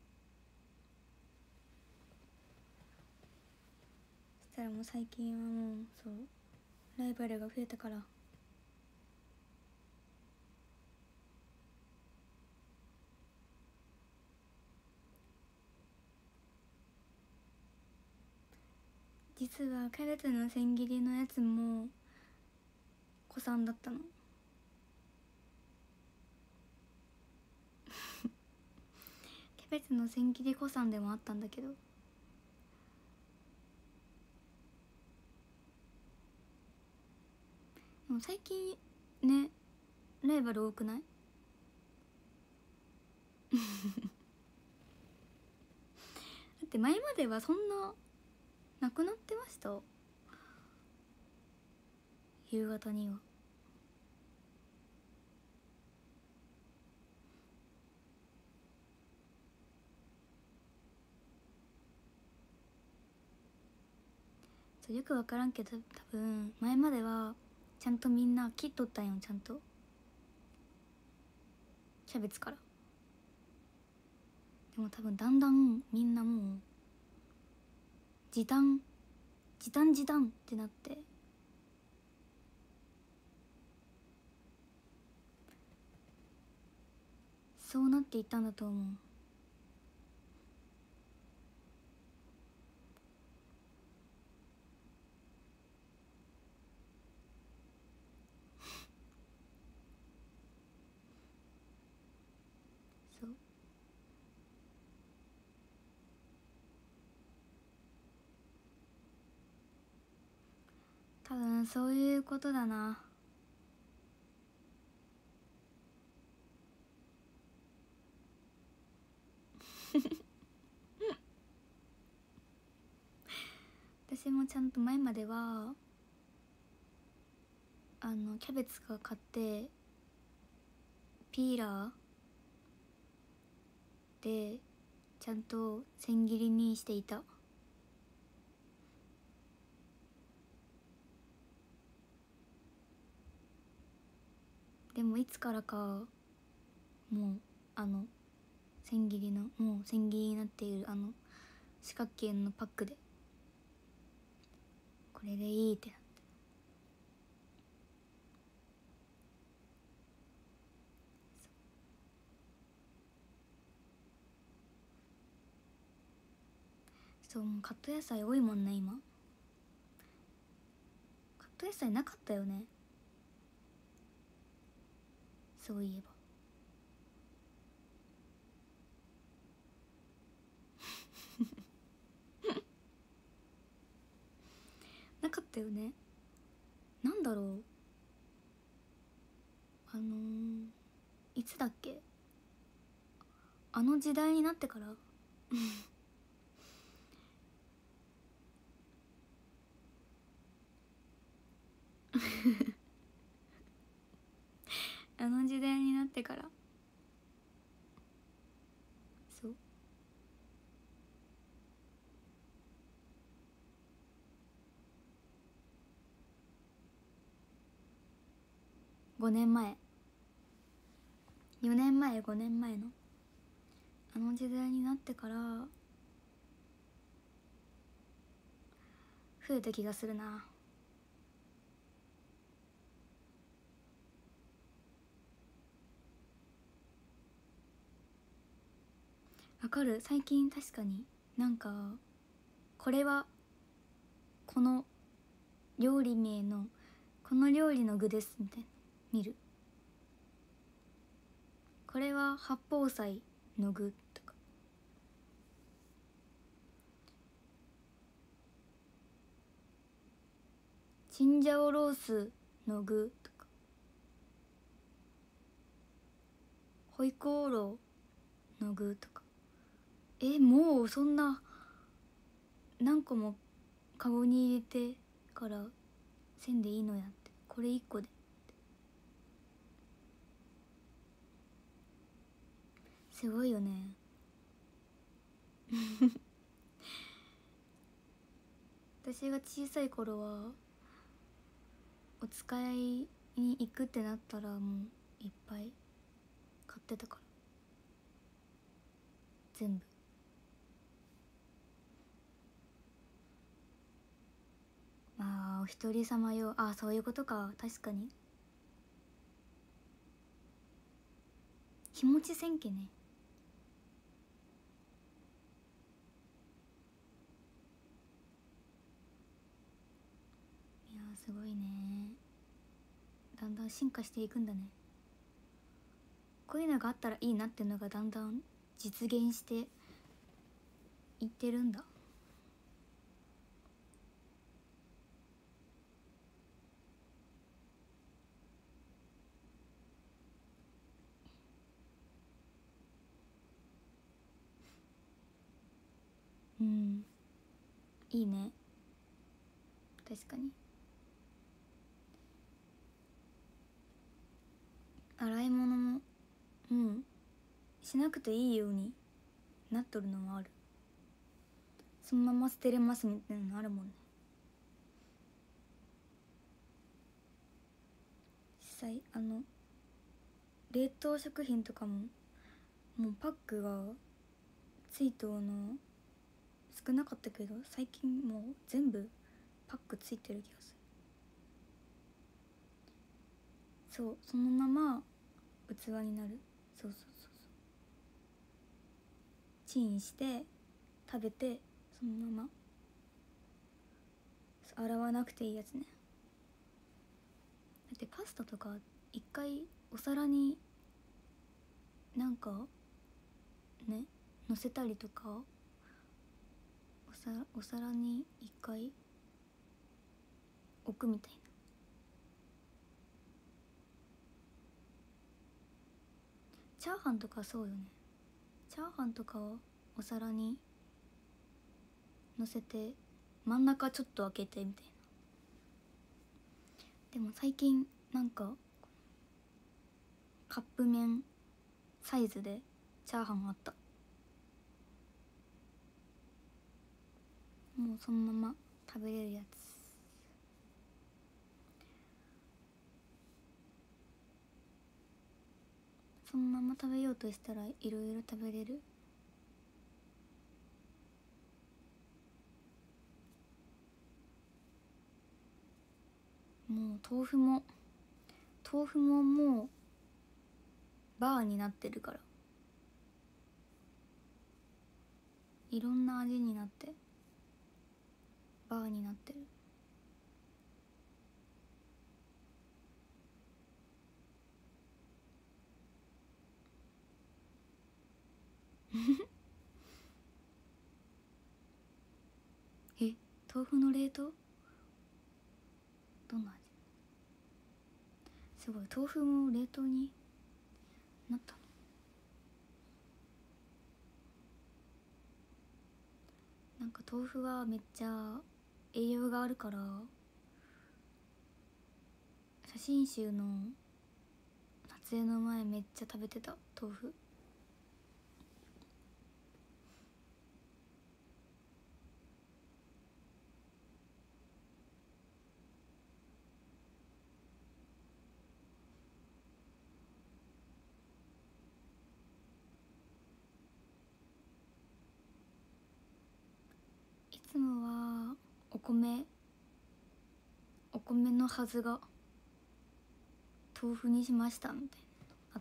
そしたらもう最近はもうそうライバルが増えたから、実はキャベツの千切りのやつも古参だったのキャベツの千切り古参でもあったんだけど、でも最近ねライバル多くない？だって前まではそんななくなってました。夕方にはそうよく分からんけど、多分前まではちゃんとみんな切っとったんよ。ちゃんとキャベツから。でも多分だんだんみんなもう時短時短時短ってなって、そうなっていったんだと思う。そう多分そういうことだな。私もちゃんと前まではあのキャベツが買ってピーラーでちゃんと千切りにしていた。でもいつからかもうあの千切りのもう千切りになっているあの四角形のパックでこれでいいってなって。そう、もうカット野菜多いもんね今。カット野菜なかったよね、そういえば。 かったよね。なんだろう、あのー、いつだっけ、あの時代になってからあの時代になってから、そう、ごねんまえ、よねんまえ、ごねんまえのあの時代になってから増えた気がするな。わかる。最近確かになんか、これはこの料理名のこの料理の具ですみたいな見る。これは八宝菜の具とか、チンジャオロースの具とか、ホイコーローの具とか。え、もうそんな何個もカゴに入れてからせんでいいのやって、これいっこですごいよね。私が小さい頃はお使いに行くってなったらもういっぱい買ってたから、全部。まあお一人様用、あ、そういうことか。確かに日持ちせんけね。いやーすごいね。だんだん進化していくんだね。こういうのがあったらいいなっていうのがだんだん実現していってるんだ。うん、いいね。確かに洗い物も、うん、しなくていいようになっとるのもある。そのまま捨てれますみたいなのあるもんね。実際あの冷凍食品とかももうパックがついとうの少なかったけど、最近もう全部パックついてる気がする。そう、そのまま器になる。そうそうそうそう、チンして食べてそのまま、洗わなくていいやつね。だってパスタとか一回お皿になんかね乗せたりとか、おさお皿に一回置くみたいな。チャーハンとかそうよね。チャーハンとかをお皿に乗せて真ん中ちょっと開けてみたいな。でも最近なんかカップ麺サイズでチャーハンあった。もうそのまま食べれるやつ。そのまま食べようとしたらいろいろ食べれる。もう豆腐も豆腐ももうバーになってるから、いろんな味になってバーになってる。え、豆腐の冷凍どんな味？すごい、豆腐も冷凍になったの？なんか豆腐はめっちゃ栄養があるから、写真集の撮影の前めっちゃ食べてた豆腐。いつもはお米お米のはずが豆腐にしましたみたいなのあった。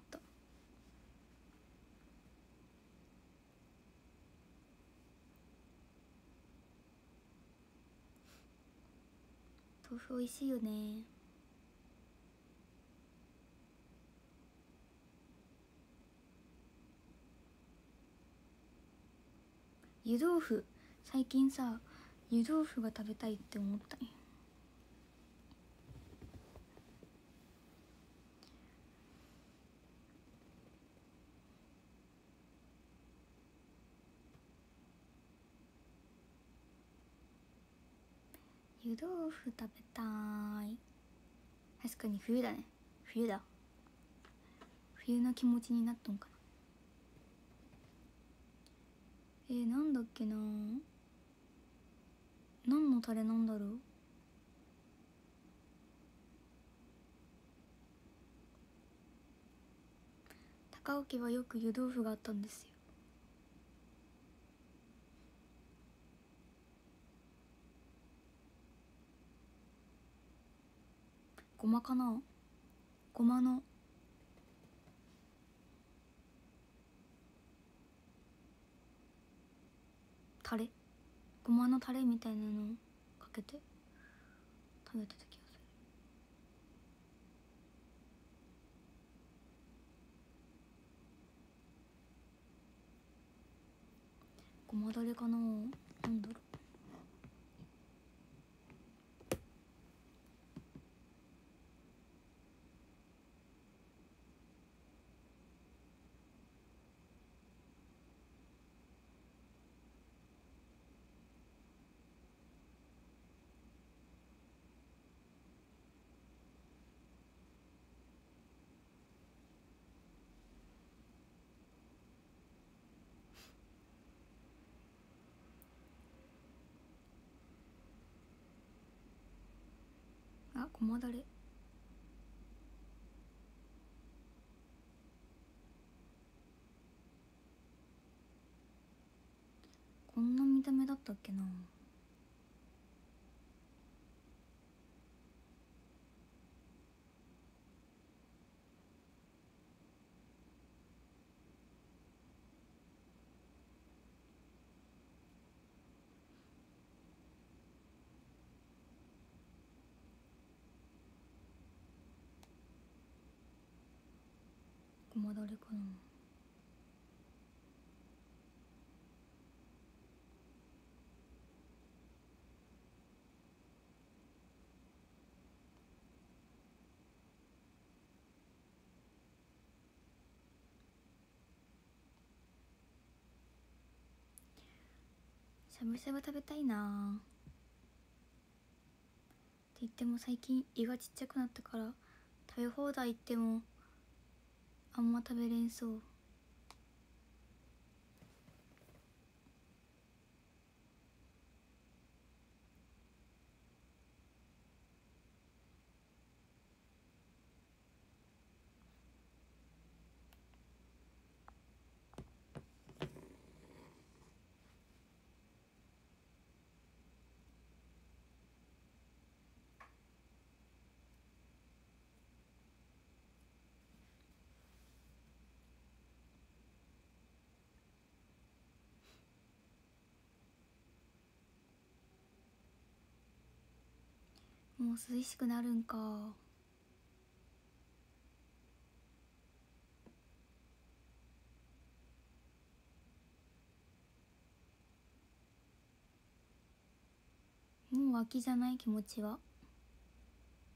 豆腐美味しいよね。湯豆腐、最近さ湯豆腐が食べたいって思ったんよ。湯豆腐食べたい。確かに冬だね。冬だ。冬の気持ちになっとんかな。えー、なんだっけな、何のタレなんだろう。高尾家はよく湯豆腐があったんですよ。ごまかな、ごまのタレ、ごまのタレみたいなのかけて食べた気がする。ごまだれかな、なんだろう。あ、ごまだれ。こんな見た目だったっけな。ごまだれかな。しゃぶしゃぶ食べたいな。って言っても最近胃がちっちゃくなったから食べ放題行ってもあんま食べれんそう。もう涼しくなるんか。もう秋じゃない、気持ちは。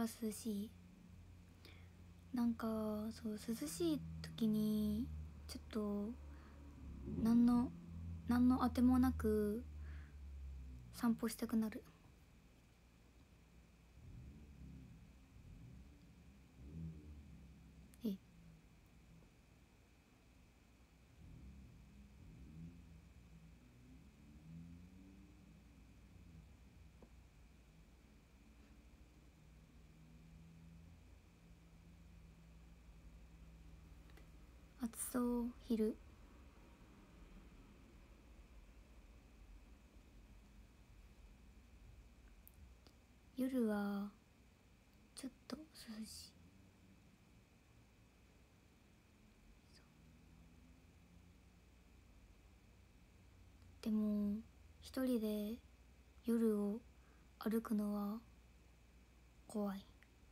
涼しい。なんかそう涼しい時にちょっと何の何のあてもなく散歩したくなる。え暑そう昼。夜はちょっと涼しい。でも一人で夜を歩くのは怖い。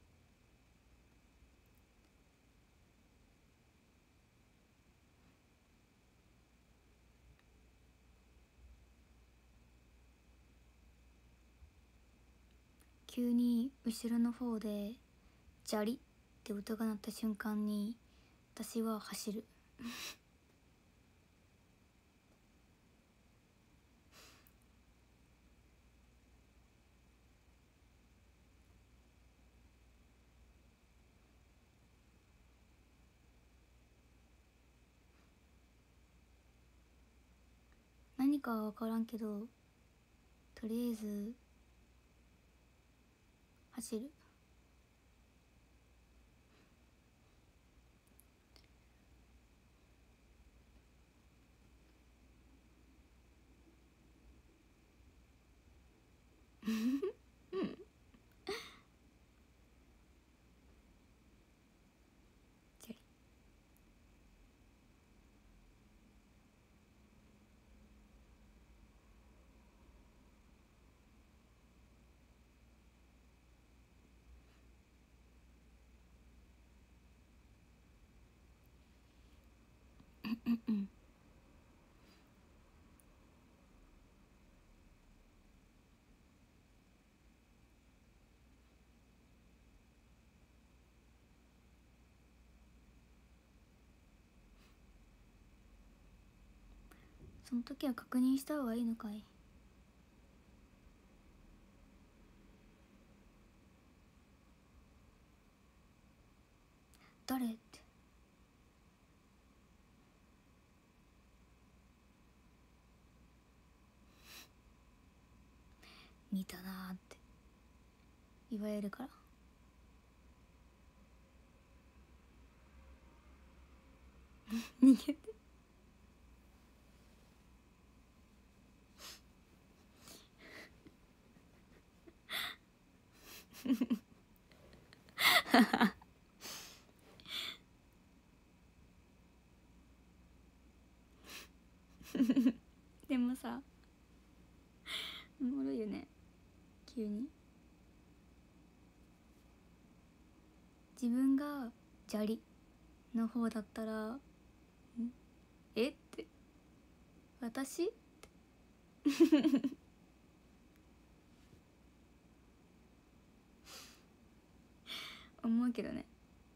急に後ろの方でジャリって音が鳴った瞬間に私は走る。何かは分からんけどとりあえず走る。ジャリ。その時は確認した方がいいのかい。誰って。見たなーって言われるから。逃げて。でもさおもろいよね。急に自分が砂利の方だったらんえって私思うけどね。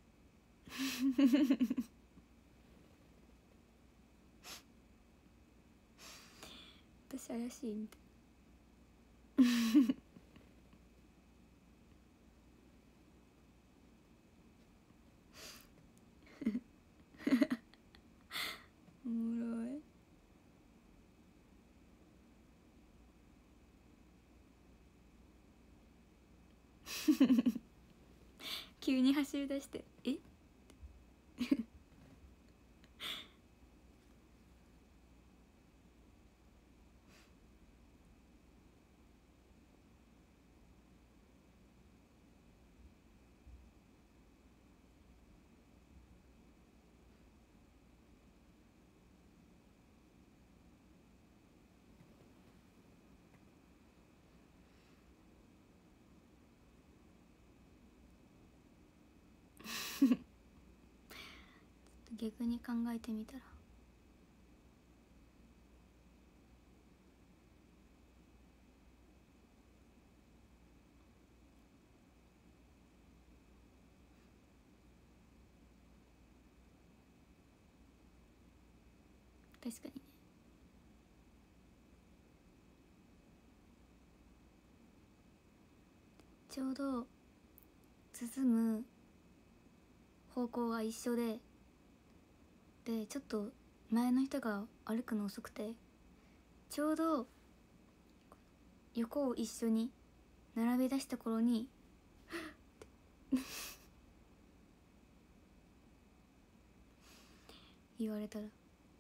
私怪しいみたい。おもろい。急に走り出してえ逆に考えてみたら確かにね。ちょうど進む方向が一緒で、でちょっと前の人が歩くの遅くて、ちょうど横を一緒に並べ出した頃に言われたら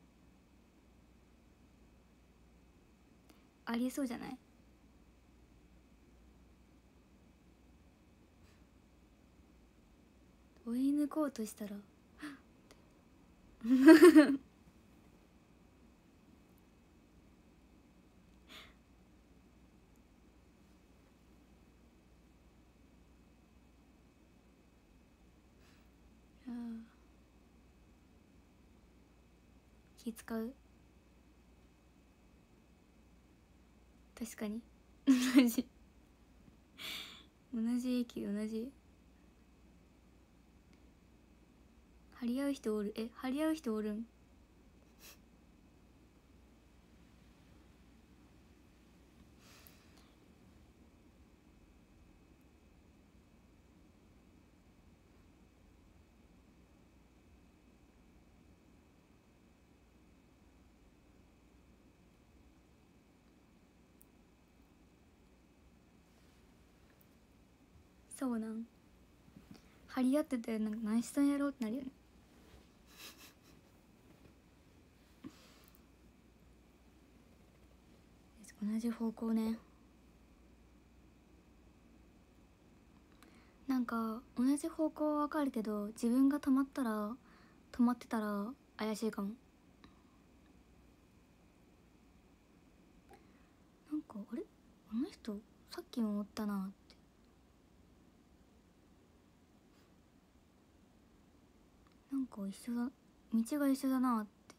ありえそうじゃない？追い抜こうとしたらあ気使う。確かに同じ同じ駅同じ。張り合う人おる？え張り合う人おるん？そうなん。張り合ってたらなんか何したんやろうってなるよね。同じ方向ね。なんか同じ方向はわかるけど、自分が止まったら止まってたら怪しいかも。なんかあれあの人さっきもおったなって、なんか一緒だ、道が一緒だなって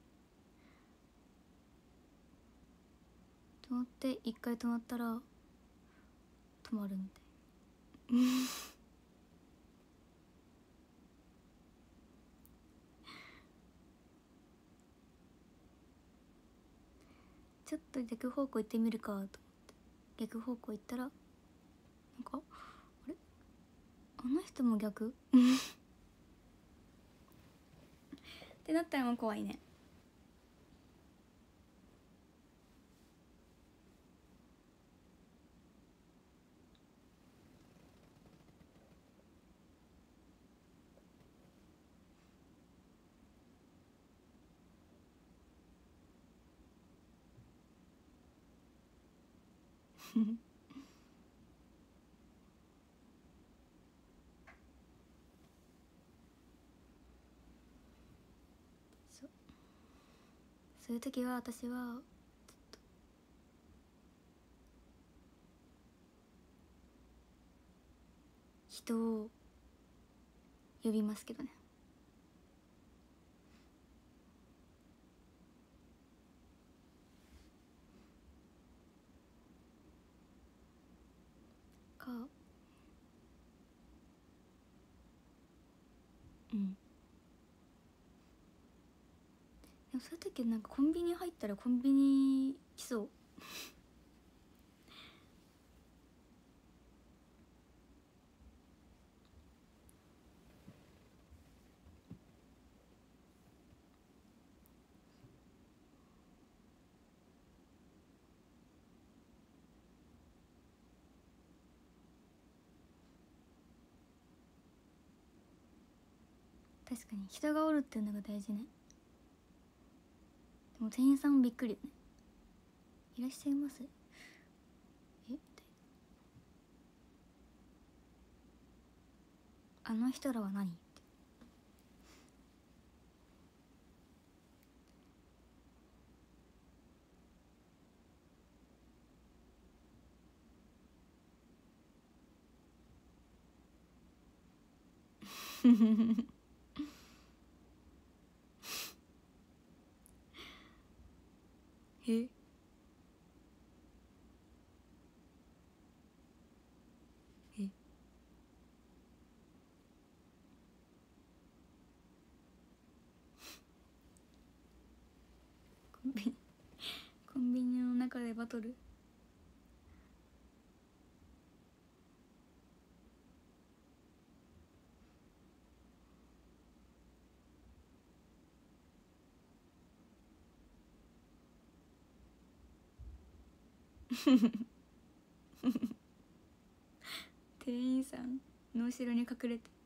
思って一回止まったら止まるみたいなちょっと逆方向行ってみるかと思って逆方向行ったら、なんかあれあの人も逆ってなったらもう怖いねそうそういう時は私は人を呼びますけどね。かうんでもそういう時なんかコンビニ入ったらコンビニ来そう確かに人がおるっていうのが大事ね。でも店員さんびっくりよね。いらっしゃいますえみたいな、あの人らは何ってええ中でバトル店員さんの後ろに隠れて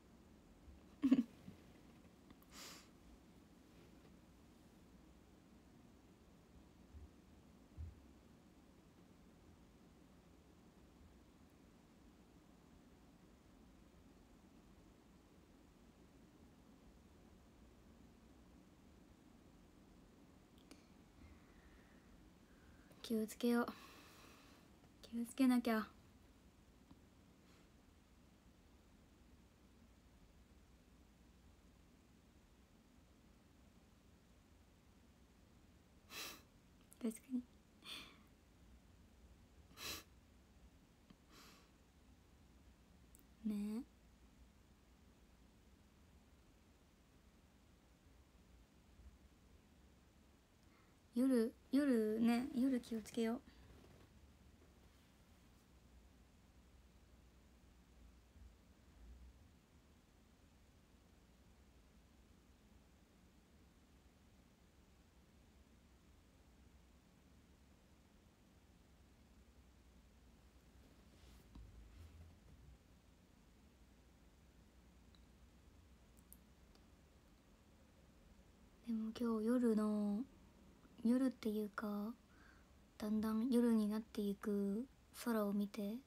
気をつけよう、気をつけなきゃ。確かにね。夜夜ね、夜気をつけよう。でも今日夜の夜っていうかだんだん夜になっていく空を見て、やっ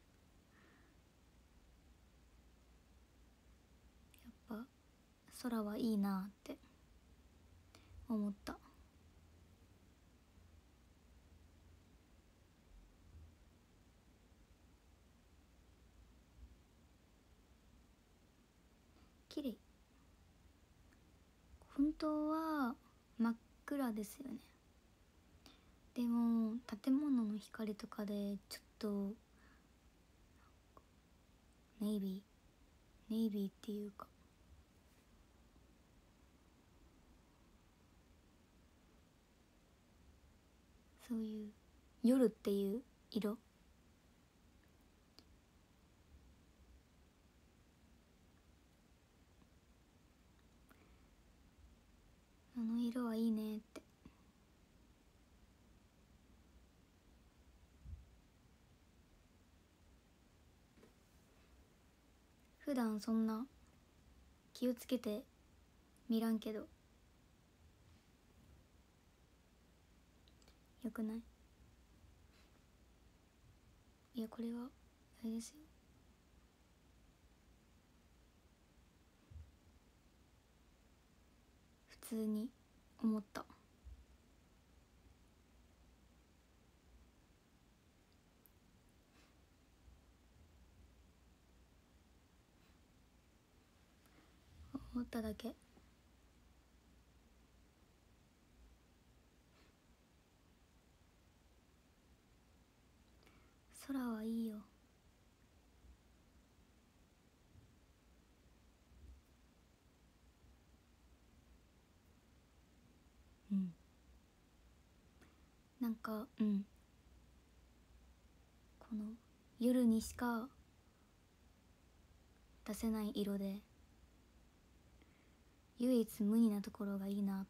ぱ空はいいなって思った。綺麗。本当は真っ暗ですよね。でも建物の光とかでちょっとネイビーネイビーっていうかそういう夜っていう色、あの色はいいねって。普段そんな気をつけて見らんけどよくない？いやこれはあれですよ、普通に思った。思っただけ。空はいいよ。うん、なんかうんこの夜にしか出せない色で唯一無二なところがいいなって。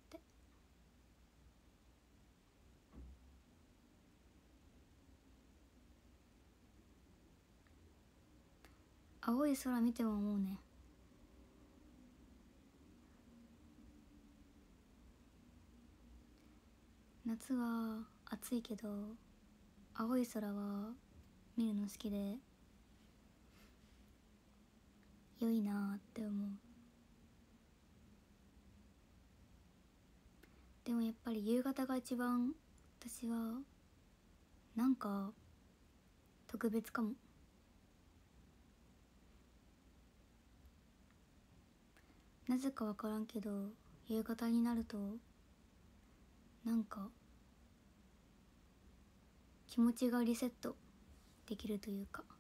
青い空見ても思うね。夏は暑いけど青い空は見るの好きで良いなって思う。でもやっぱり夕方が一番私はなんか特別かも。なぜか分からんけど夕方になるとなんか気持ちがリセットできるというか、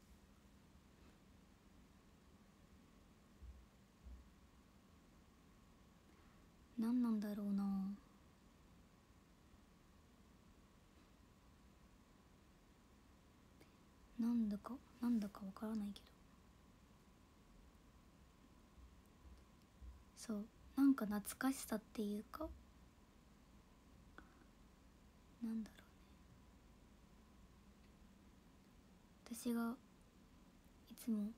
何なんだろうな。 なんだかなんだかわからないけど、そうなんか懐かしさっていうか、なんだろうね、私がいつも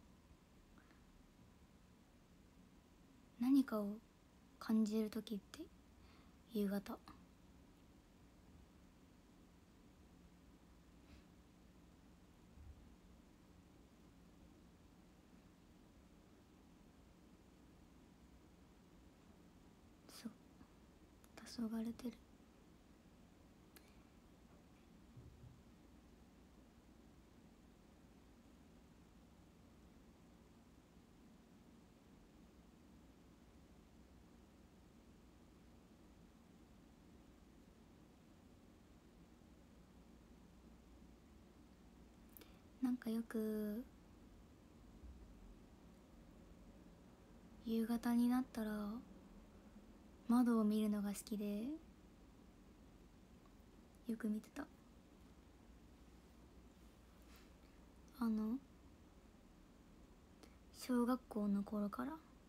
何かを感じる時って夕方。そう黄昏れてる。なんかよく夕方になったら窓を見るのが好きでよく見てた。あの小学校の頃から。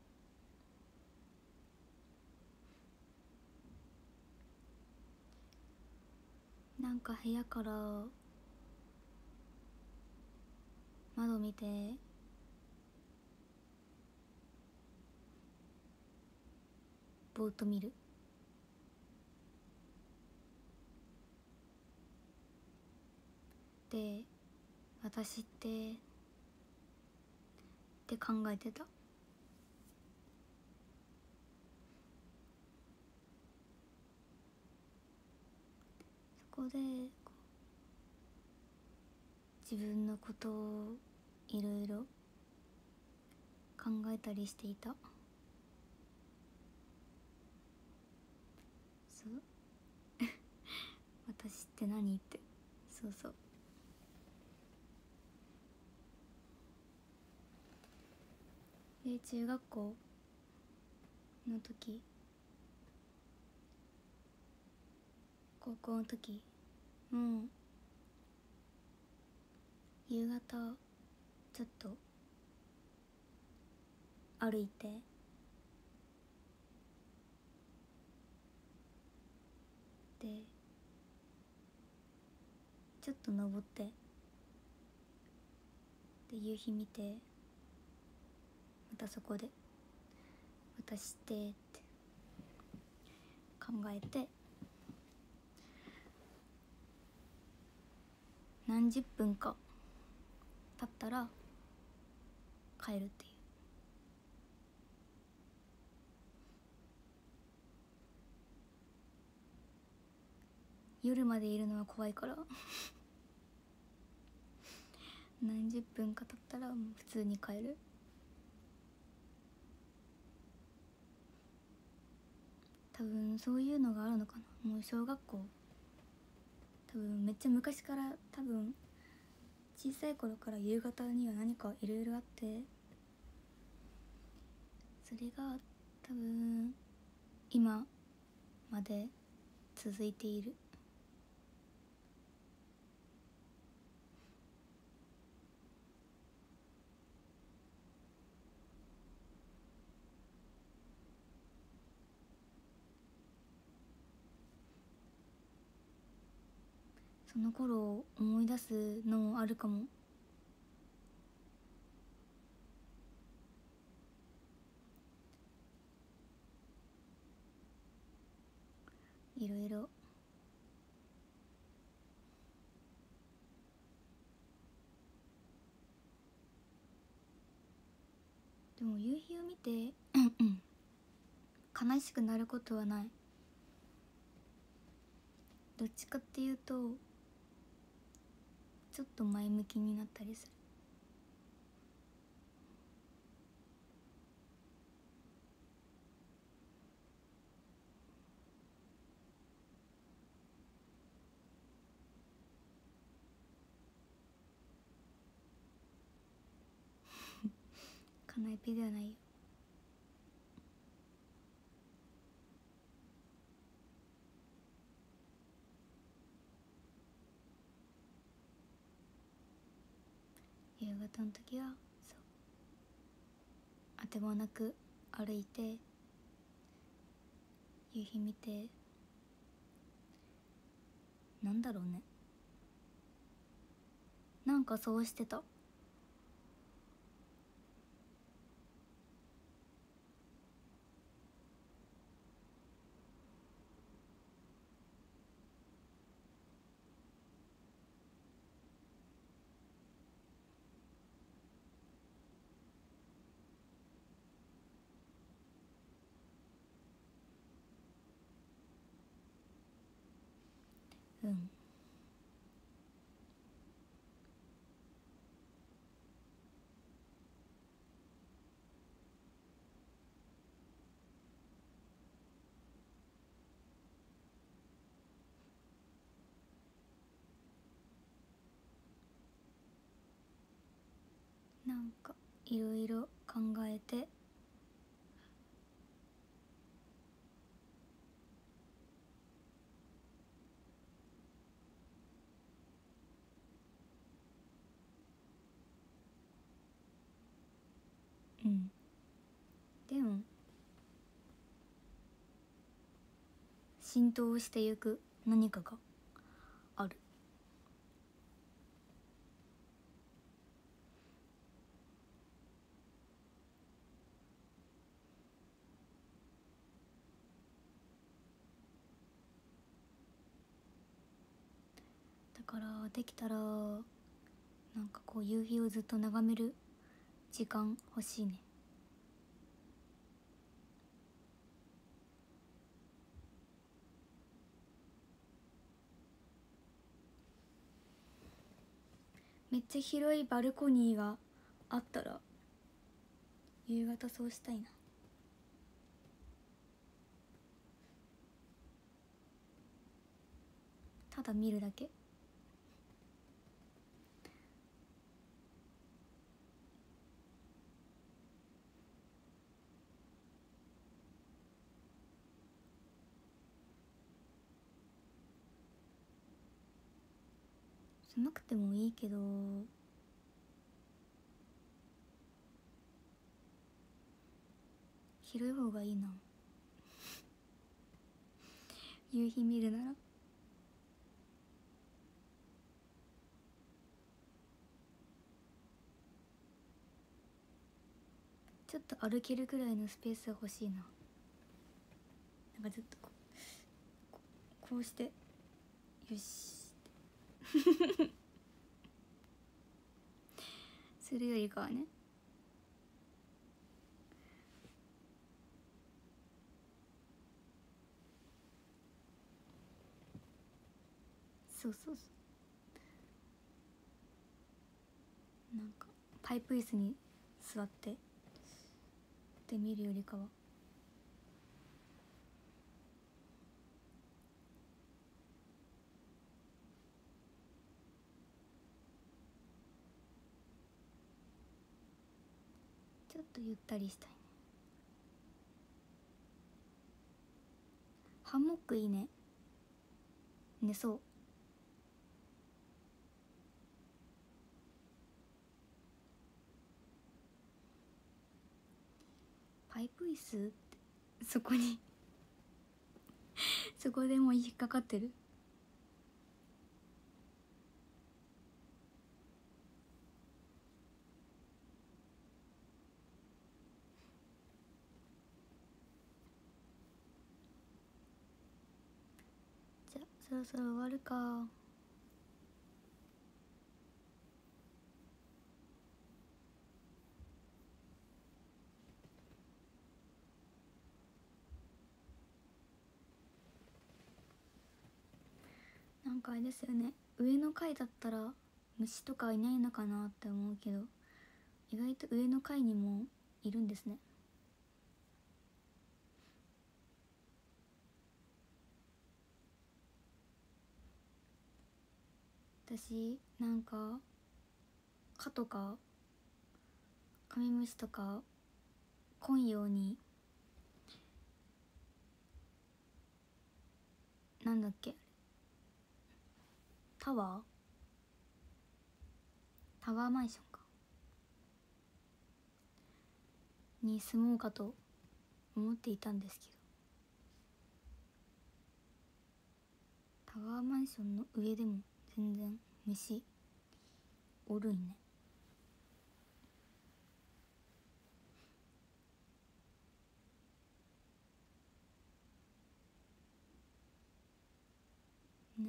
なんか部屋から窓見てぼーっと見る。で私ってって考えてた。そこでこう自分のことをいろいろ考えたりしていた。そう私って何って。そうそう。で中学校の時、高校の時もう夕方ちょっと歩いてでちょっと登ってで夕日見てまたそこで私ってって考えて何十分か経ったら帰るっていう。夜までいるのは怖いから何十分か経ったらもう普通に帰る。多分そういうのがあるのかな。もう小学校多分めっちゃ昔から、多分小さい頃から夕方には何かいろいろあって、それが多分今まで続いている。その頃を思い出すのもあるかも。いろいろでも夕日を見て悲しくなることはない。どっちかっていうとちょっと前向きになったりする。かなえぴではないよ。 夕方の時はそうあてもなく歩いて夕日見て、なんだろうね、なんかそうしてた。うんなんかいろいろ考えて、うんでも浸透してゆく何かがある。だからできたらなんかこう夕日をずっと眺める時間欲しいね。めっちゃ広いバルコニーがあったら夕方そうしたいな。ただ見るだけ。狭くてもいいけど広い方がいいな夕日見るなら。ちょっと歩けるくらいのスペースが欲しいな。なんかずっとこうこうこうしてよしするよりかはね。そうそうそう、なんかパイプ椅子に座ってで見るよりかは。ちょっとゆったりしたいね。ハンモックいいね。寝そう。パイプ椅子ってそこにそこでもう引っかかってる。じゃあそろそろ終わるか。なんかあれですよね、上の階だったら虫とかいないのかなって思うけど意外と上の階にもいるんですね。私なんか蚊とかカメムシとか来んように、なんだっけ、タワータワーマンションかに住もうかと思っていたんですけど、タワーマンションの上でも全然虫おるんね。ね、い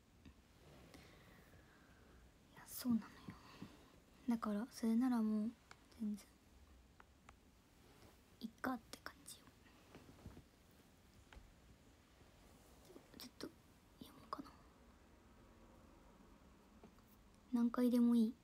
やそうなのよ。だからそれならもう全然いっかって感じよ。ちょっと読もうかな。何回でもいい。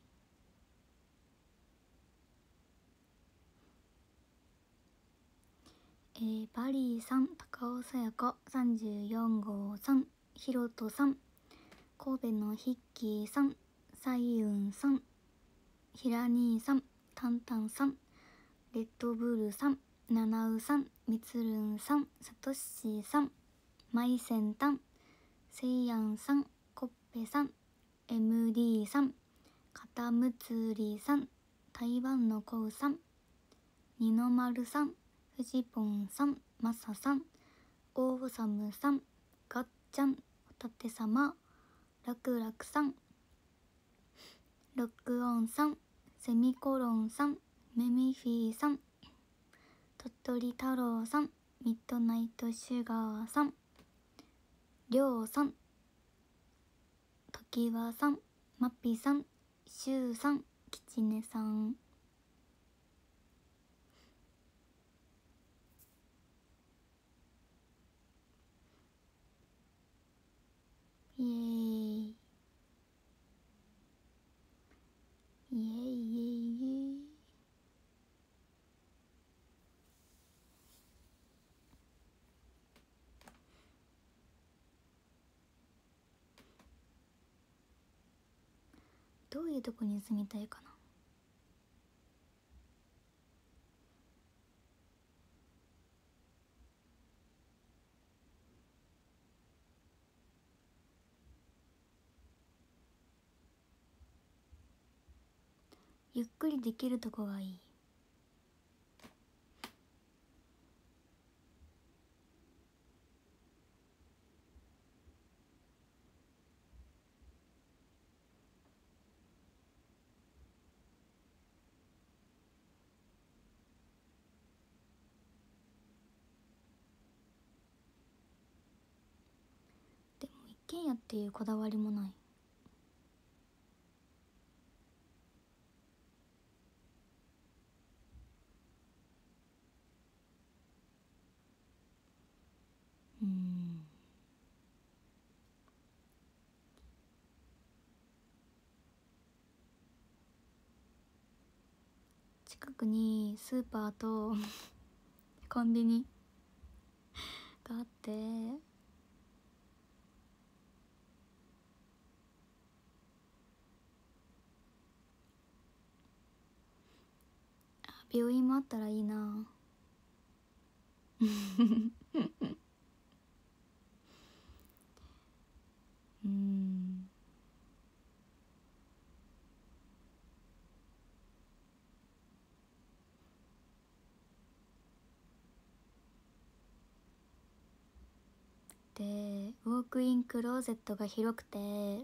えー、バリーさん、高尾さやかさんじゅうよん号さん、ひろとさん、神戸のヒッキーさん、サイウンさん、ひらにーさん、タンタンさん、レッドブルさん、ナナウさん、みつるんさん、さとしさん、マイセンタン、セイヤンさん、コッペさん、エムディー さん、かたむつりさん、台湾のこうさん、にのまるさん、フジポンさん、マサさん、オーサムさん、ガッチャン、おたてさま、ラクラクさん、ロックオンさん、セミコロンさん、メミフィーさん、鳥取太郎さん、ミッドナイトシュガーさん、りょうさん、ときわさん、まぴさん、しゅうさん、きちねさん。イエーイイエイイエイイエイ。どういうとこに住みたいかな。ゆっくりできるとこがいい。でも一軒家っていうこだわりもない。うーん、近くにスーパーとコンビニがあって、病院もあったらいいな。うーん、でウォークインクローゼットが広くて、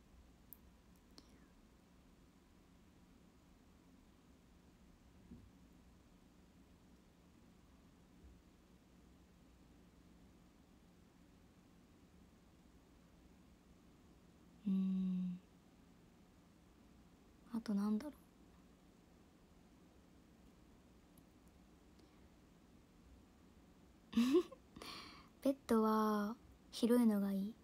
うーん、あとなんだろう。ベッドは広いのがいい。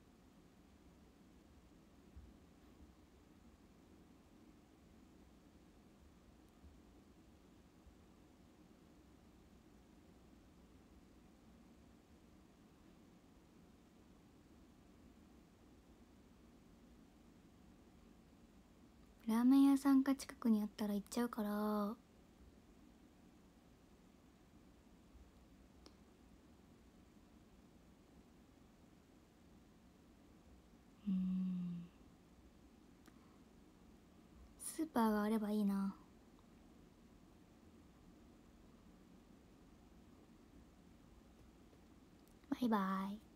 ラーメン屋さんが近くにあったら行っちゃうから、うーん、スーパーがあればいいな。 イバイ。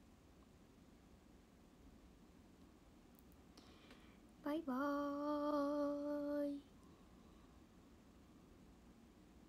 バイバーイ。